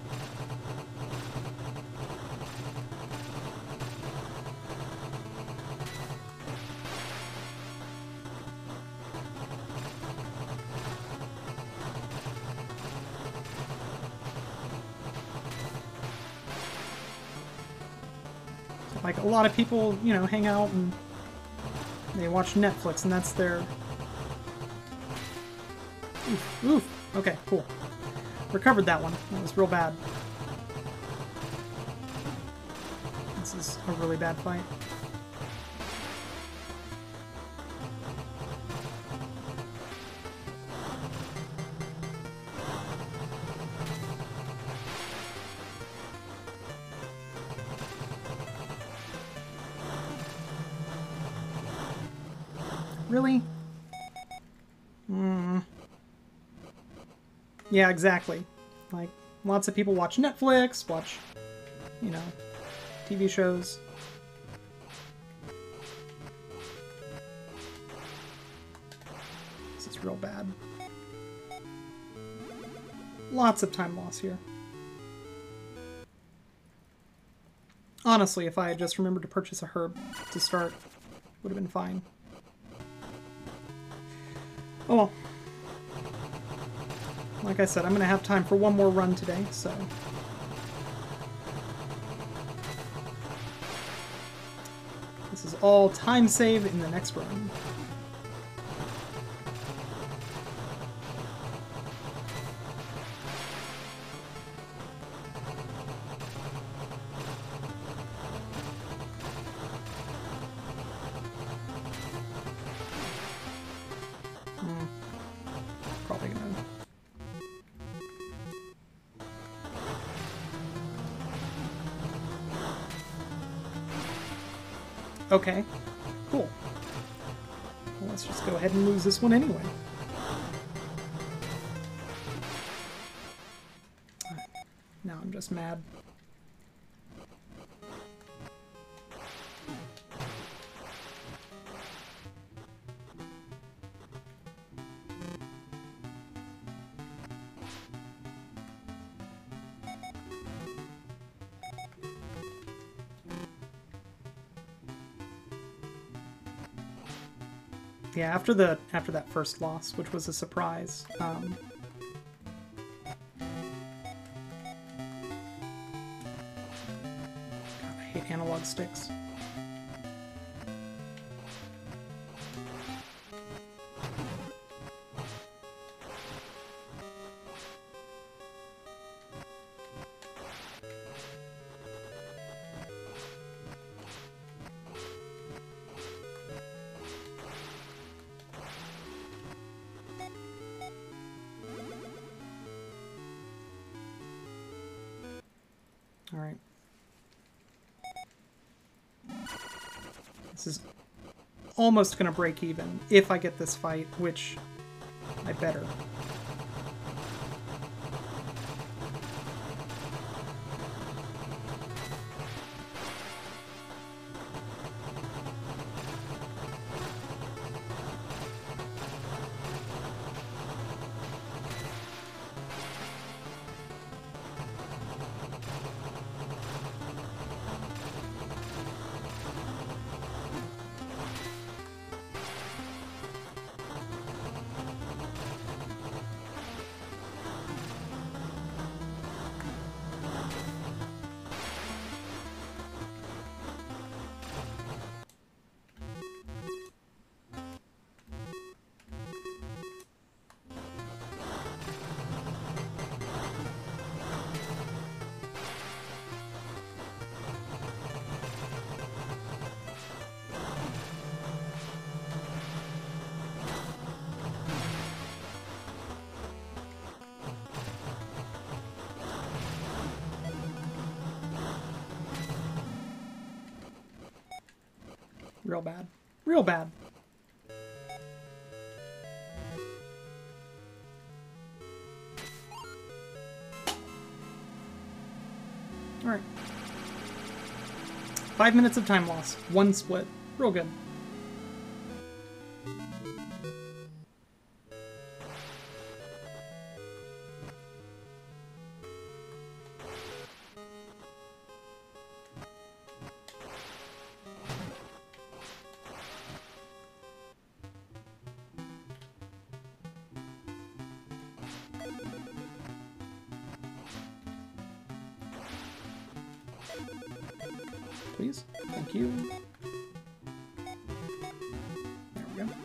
Like, a lot of people, you know, hang out and they watch Netflix, and that's their... Oof, oof. Okay, cool. Recovered that one. That was real bad. This is a really bad fight. Really? Hmm. Yeah, exactly. Like, lots of people watch Netflix, watch, you know, T V shows. This is real bad. Lots of time loss here. Honestly, if I had just remembered to purchase a herb to start, would have been fine. Oh well. Like I said, I'm going to have time for one more run today, so... This is all time save in the next run. Hmm. Probably gonna... Okay, cool. Well, let's just go ahead and lose this one anyway. Now I'm just mad. Yeah, after the after that first loss, which was a surprise. Um, God, I hate analog sticks. All right. This is almost going to break even if I get this fight, which I better. Real bad. Real bad. Alright. Five minutes of time loss. One split. Real good. Please. Thank you. There we go.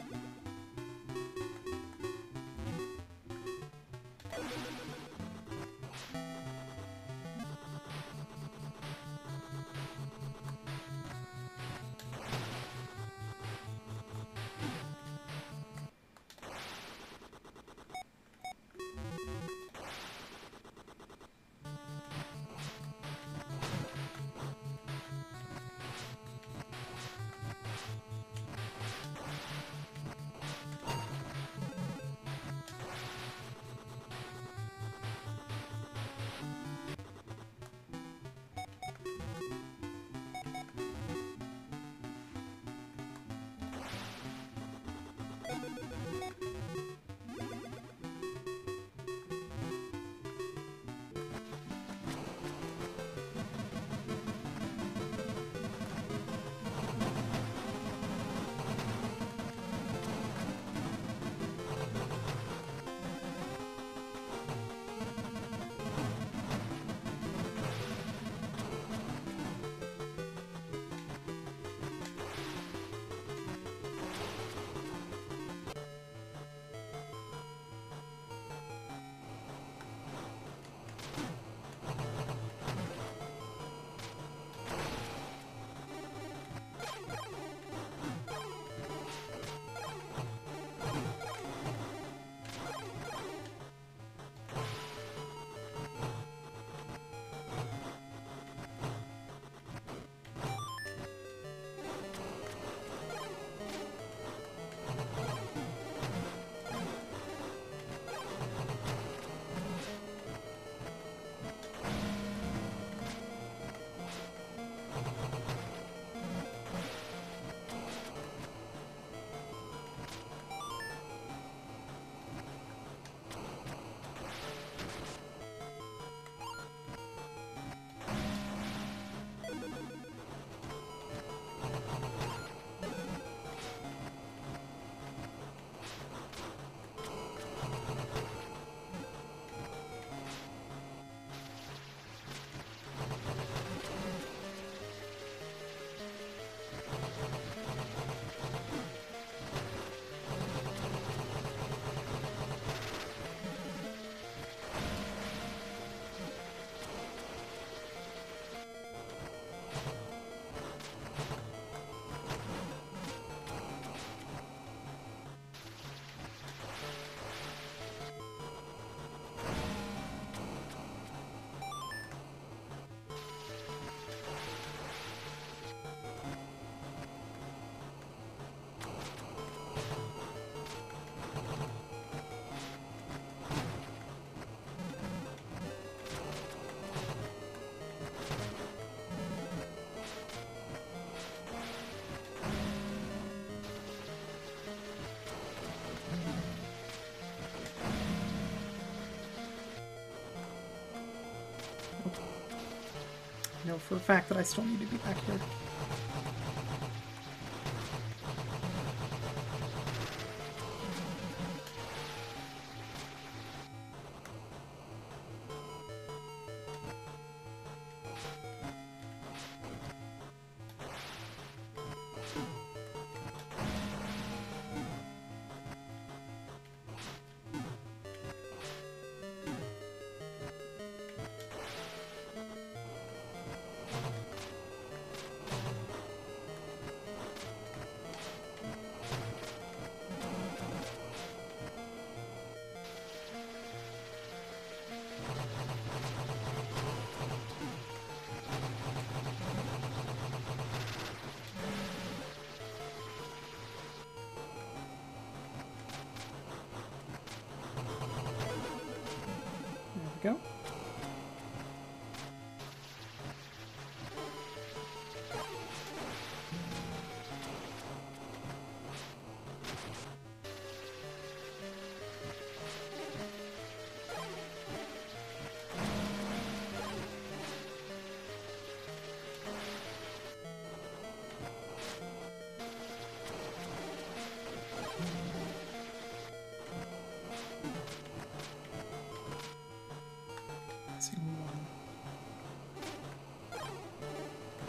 I know for a fact that I still need to be back here.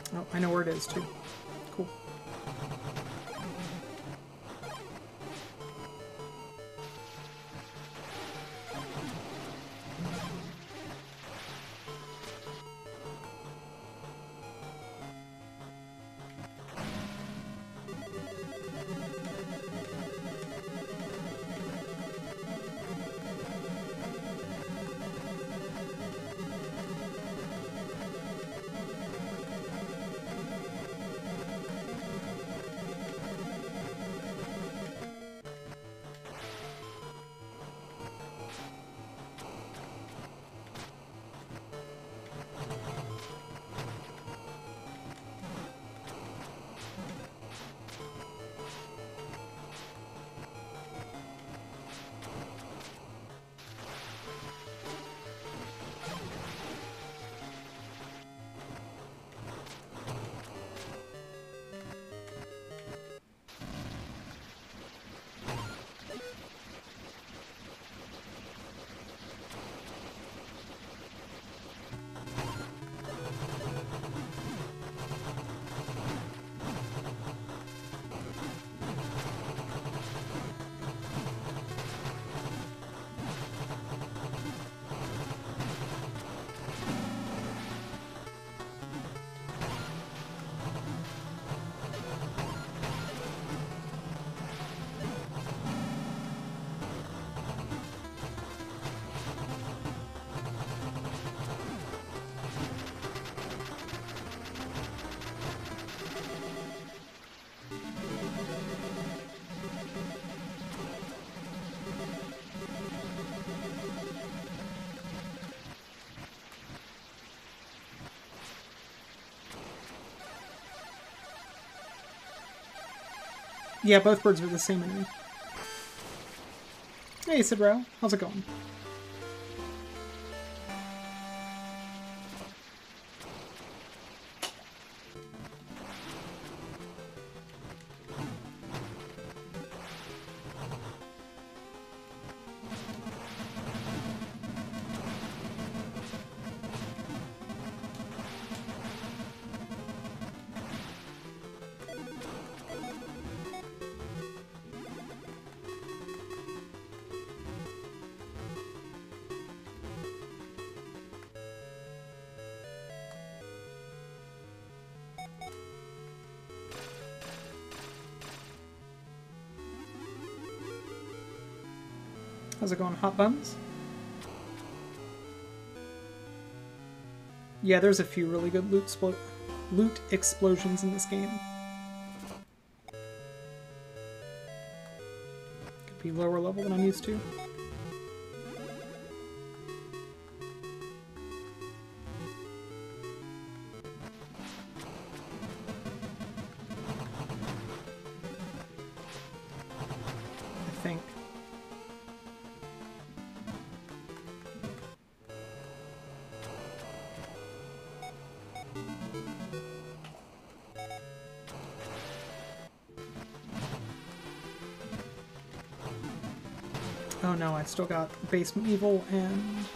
Oh, I know where it is, too. Cool. Yeah, both birds are the same enemy. Hey, Sidrow. How's it going? How's it going, Hot Buns? Yeah, there's a few really good loot, splo loot explosions in this game. Could be lower level than I'm used to. I think. Oh no, I still got Basement Evil and...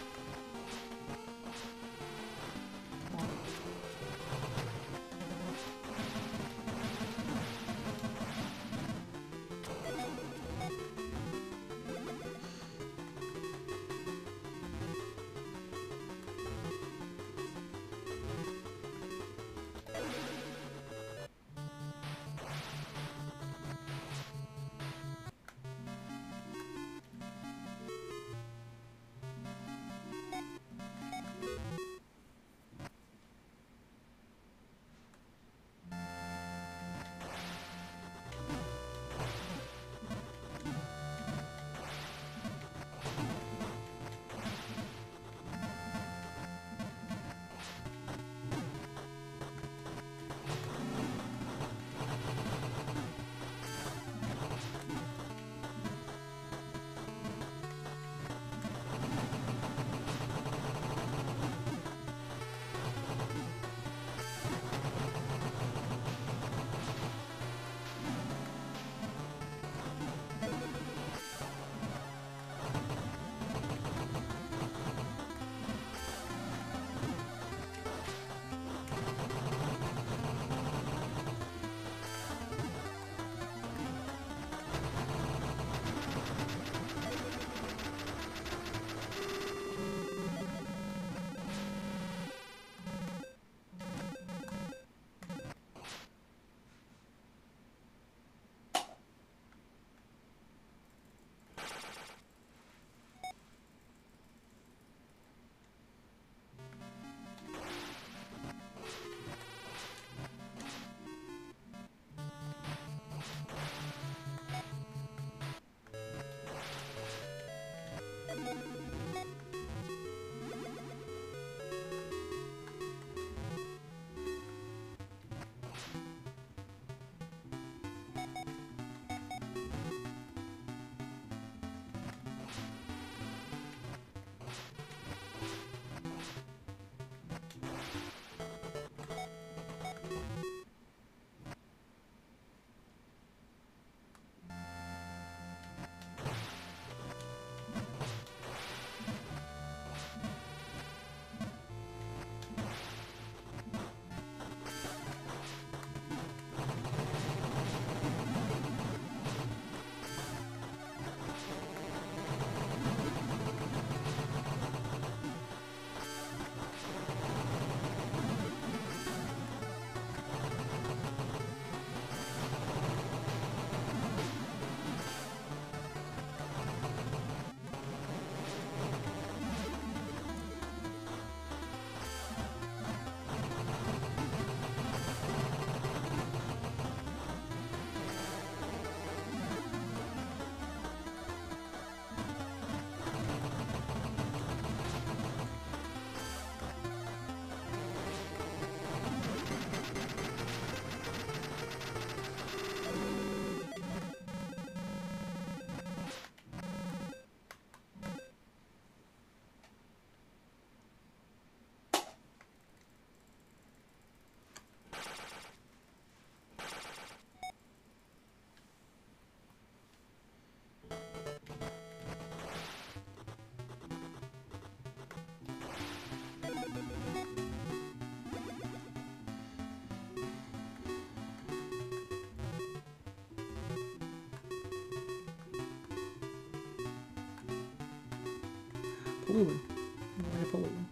Palulu. Bring a Palulu.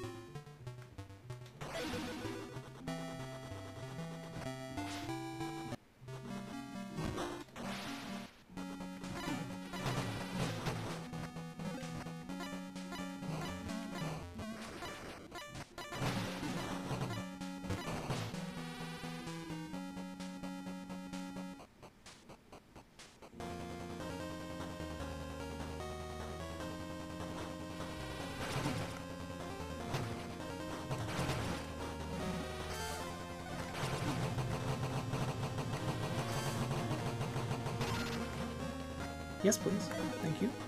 Yes, please. Thank you.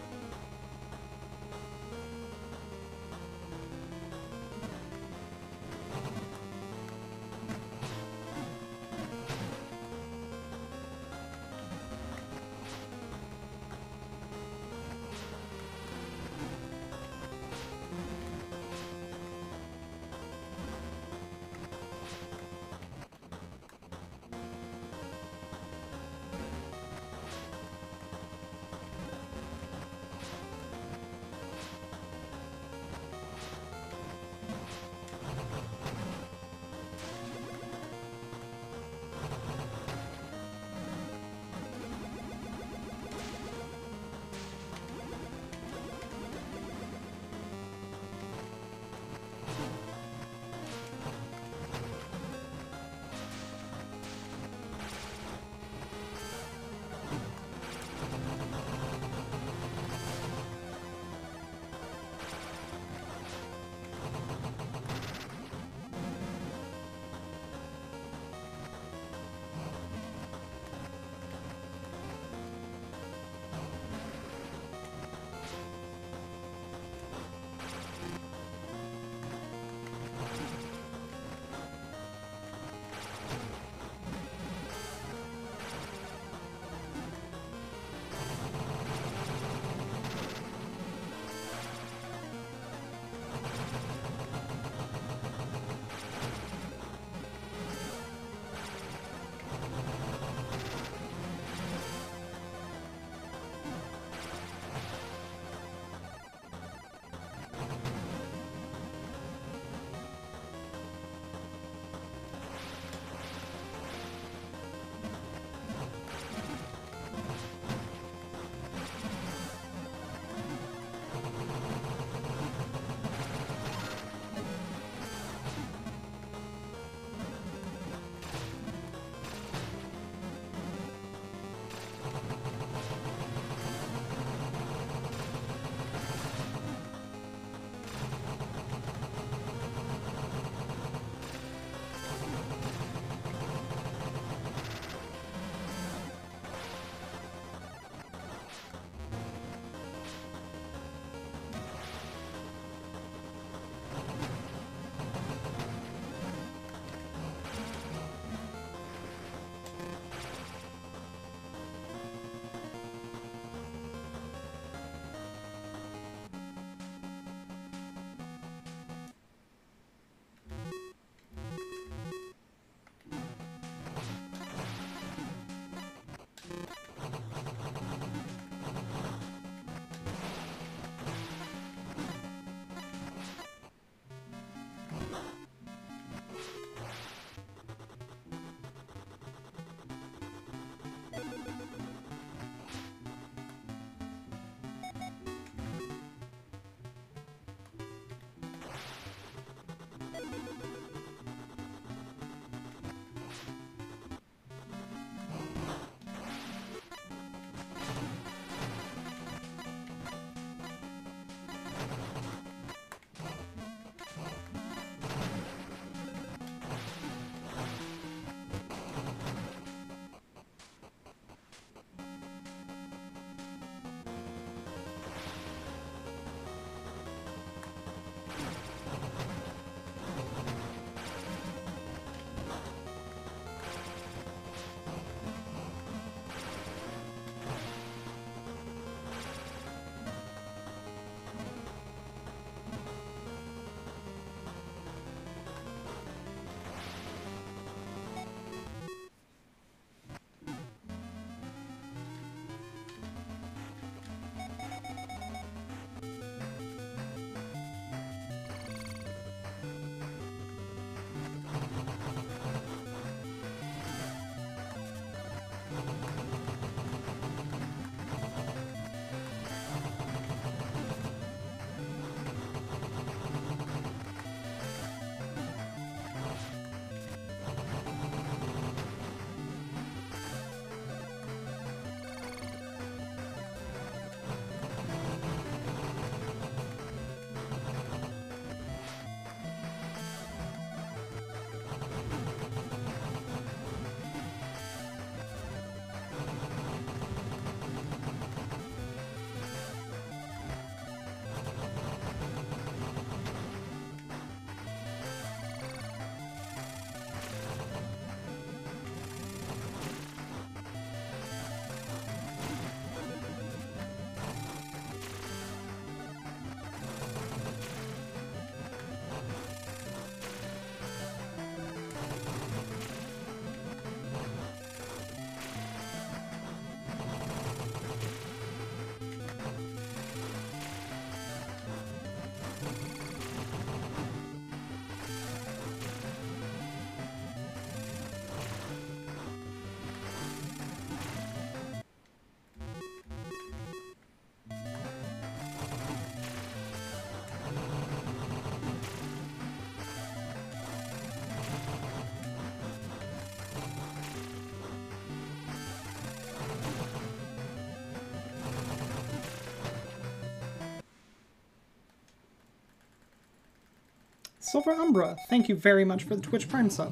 Silver Umbra, thank you very much for the Twitch Prime sub.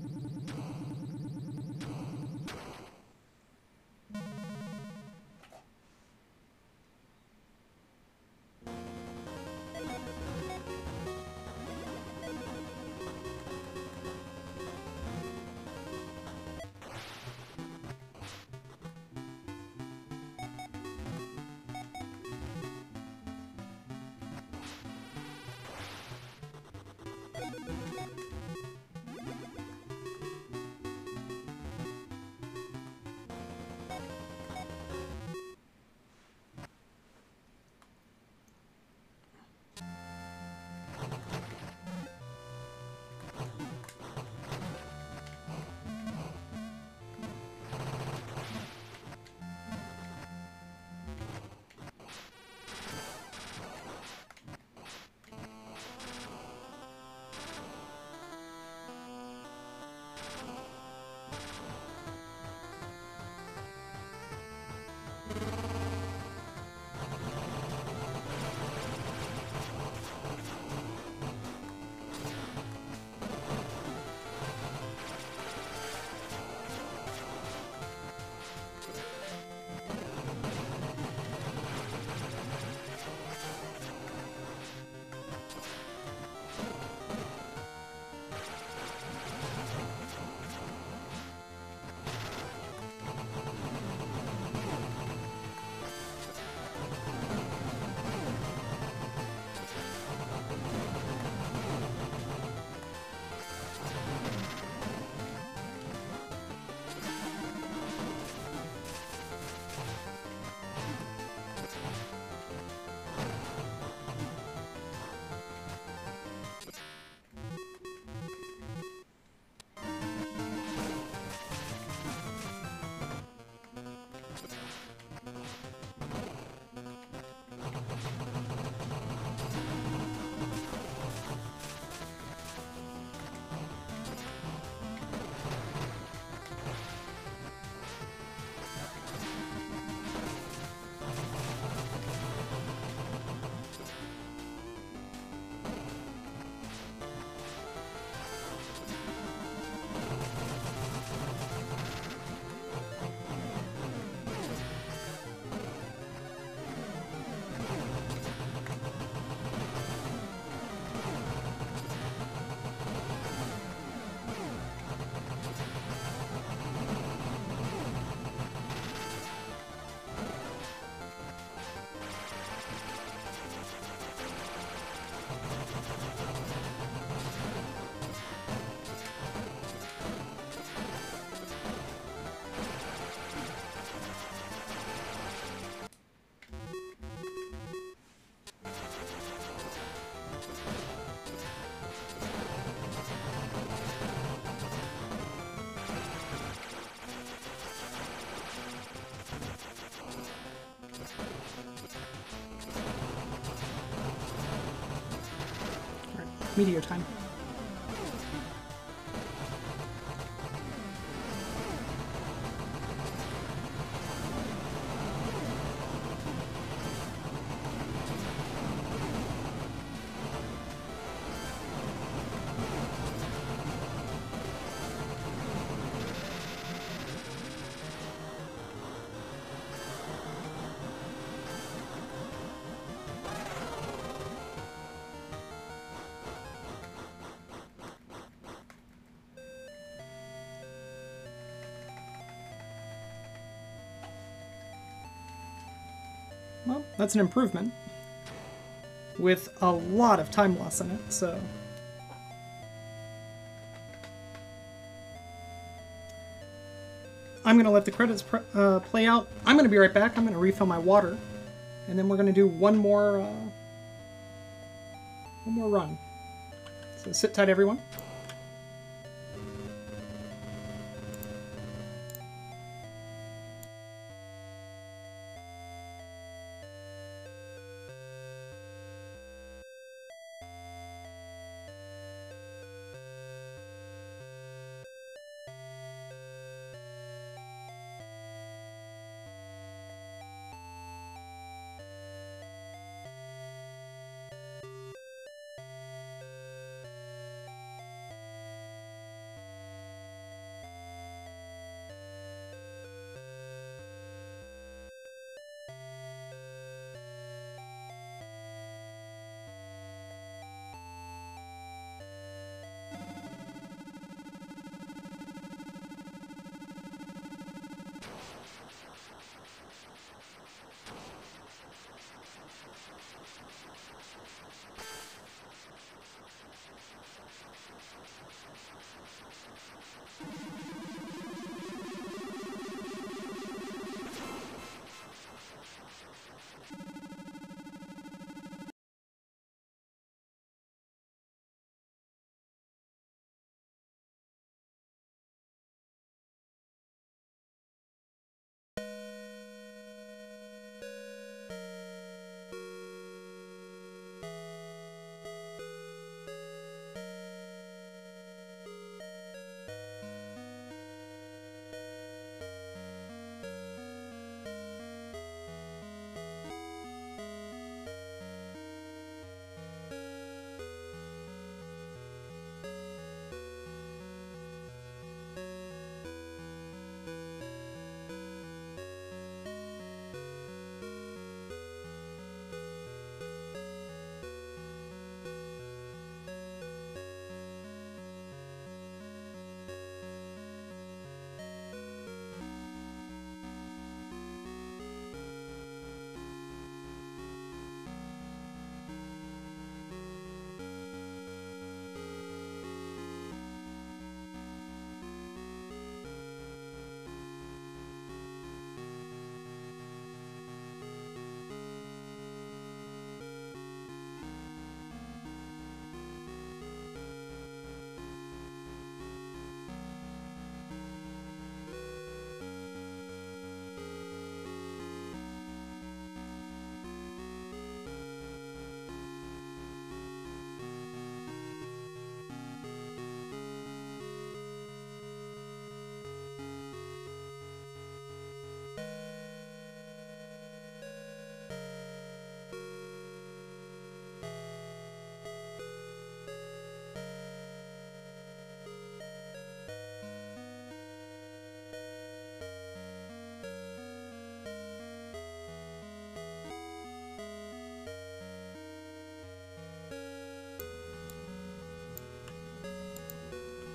Meteor time. Well, that's an improvement. With a lot of time loss in it, so... I'm going to let the credits pr uh, play out. I'm going to be right back. I'm going to refill my water. And then we're going to do one more... Uh, one more run. So sit tight, everyone.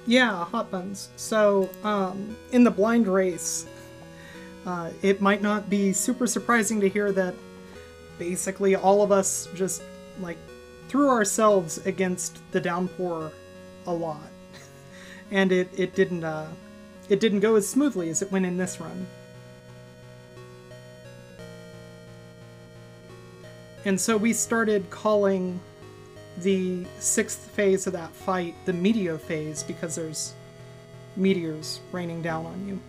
Yeah, hot buns. So, um, in the blind race, uh, it might not be super surprising to hear that basically all of us just, like, threw ourselves against the downpour a lot. And it, it didn't, uh, it didn't go as smoothly as it went in this run. And so we started calling the sixth phase of that fight the Meteo phase because there's meteors raining down on you.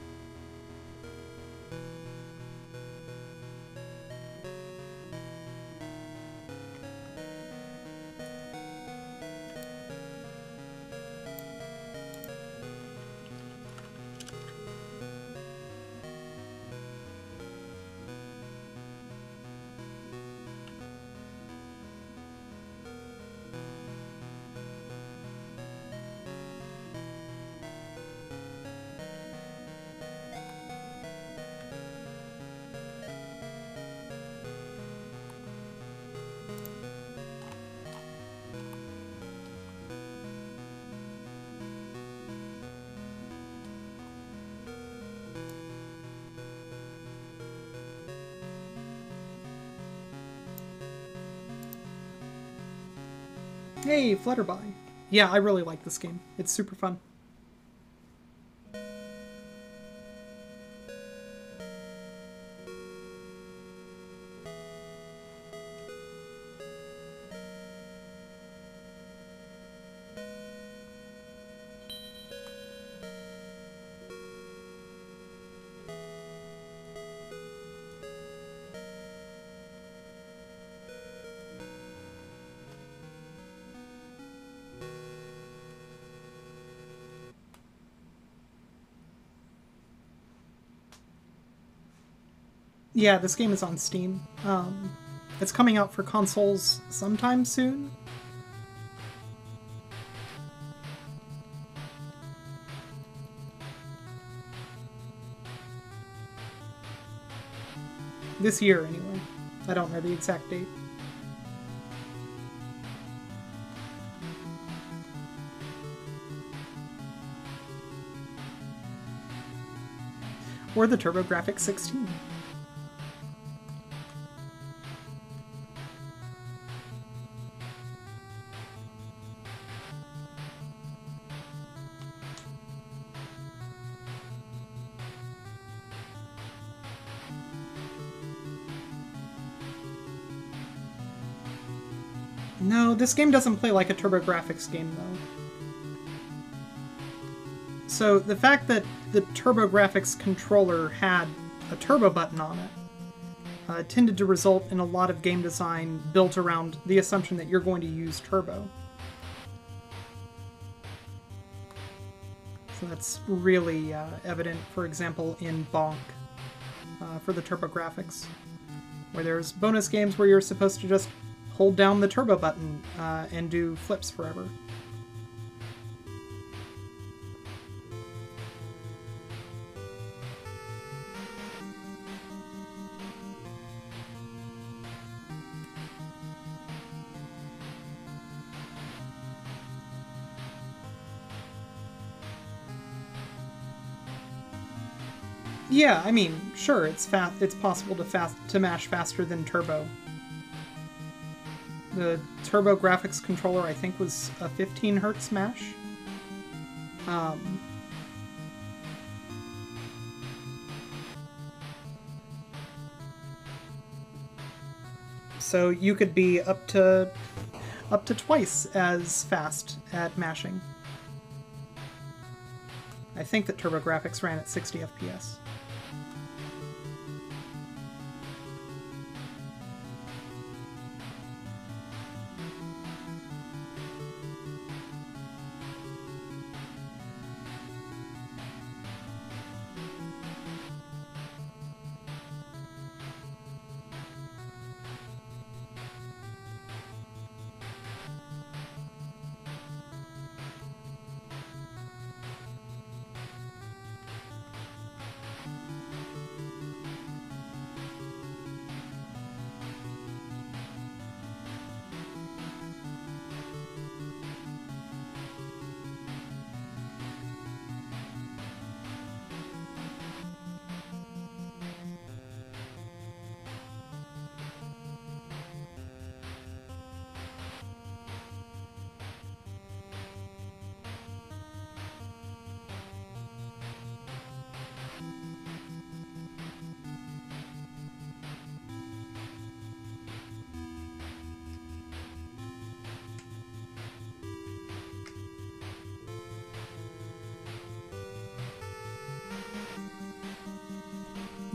Hey, Flutterby. Yeah, I really like this game. It's super fun. Yeah, this game is on Steam. Um, it's coming out for consoles sometime soon. This year, anyway. I don't know the exact date. Or the TurboGrafx sixteen. No, this game doesn't play like a TurboGrafx game, though. So, the fact that the TurboGrafx controller had a turbo button on it uh, tended to result in a lot of game design built around the assumption that you're going to use turbo. So that's really uh, evident, for example, in Bonk uh, for the TurboGrafx, where there's bonus games where you're supposed to just hold down the turbo button uh, and do flips forever. Yeah, I mean, sure, it's fa it's possible to fast to mash faster than turbo. The TurboGrafx controller, I think, was a fifteen hertz mash. Um, so you could be up to up to twice as fast at mashing. I think that TurboGrafx ran at sixty F P S.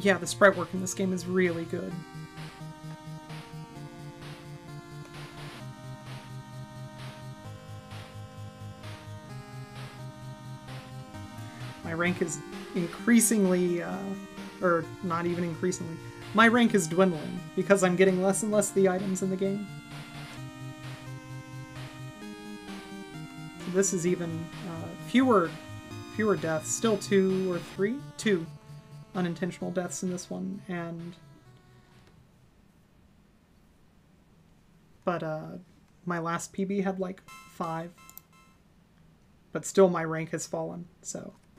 yeah, the sprite work in this game is really good. My rank is increasingly, uh, or not even increasingly, my rank is dwindling because I'm getting less and less of the items in the game. So this is even uh, fewer, fewer deaths, still two or three? Two unintentional deaths in this one, and but uh, my last P B had like five, but still my rank has fallen, so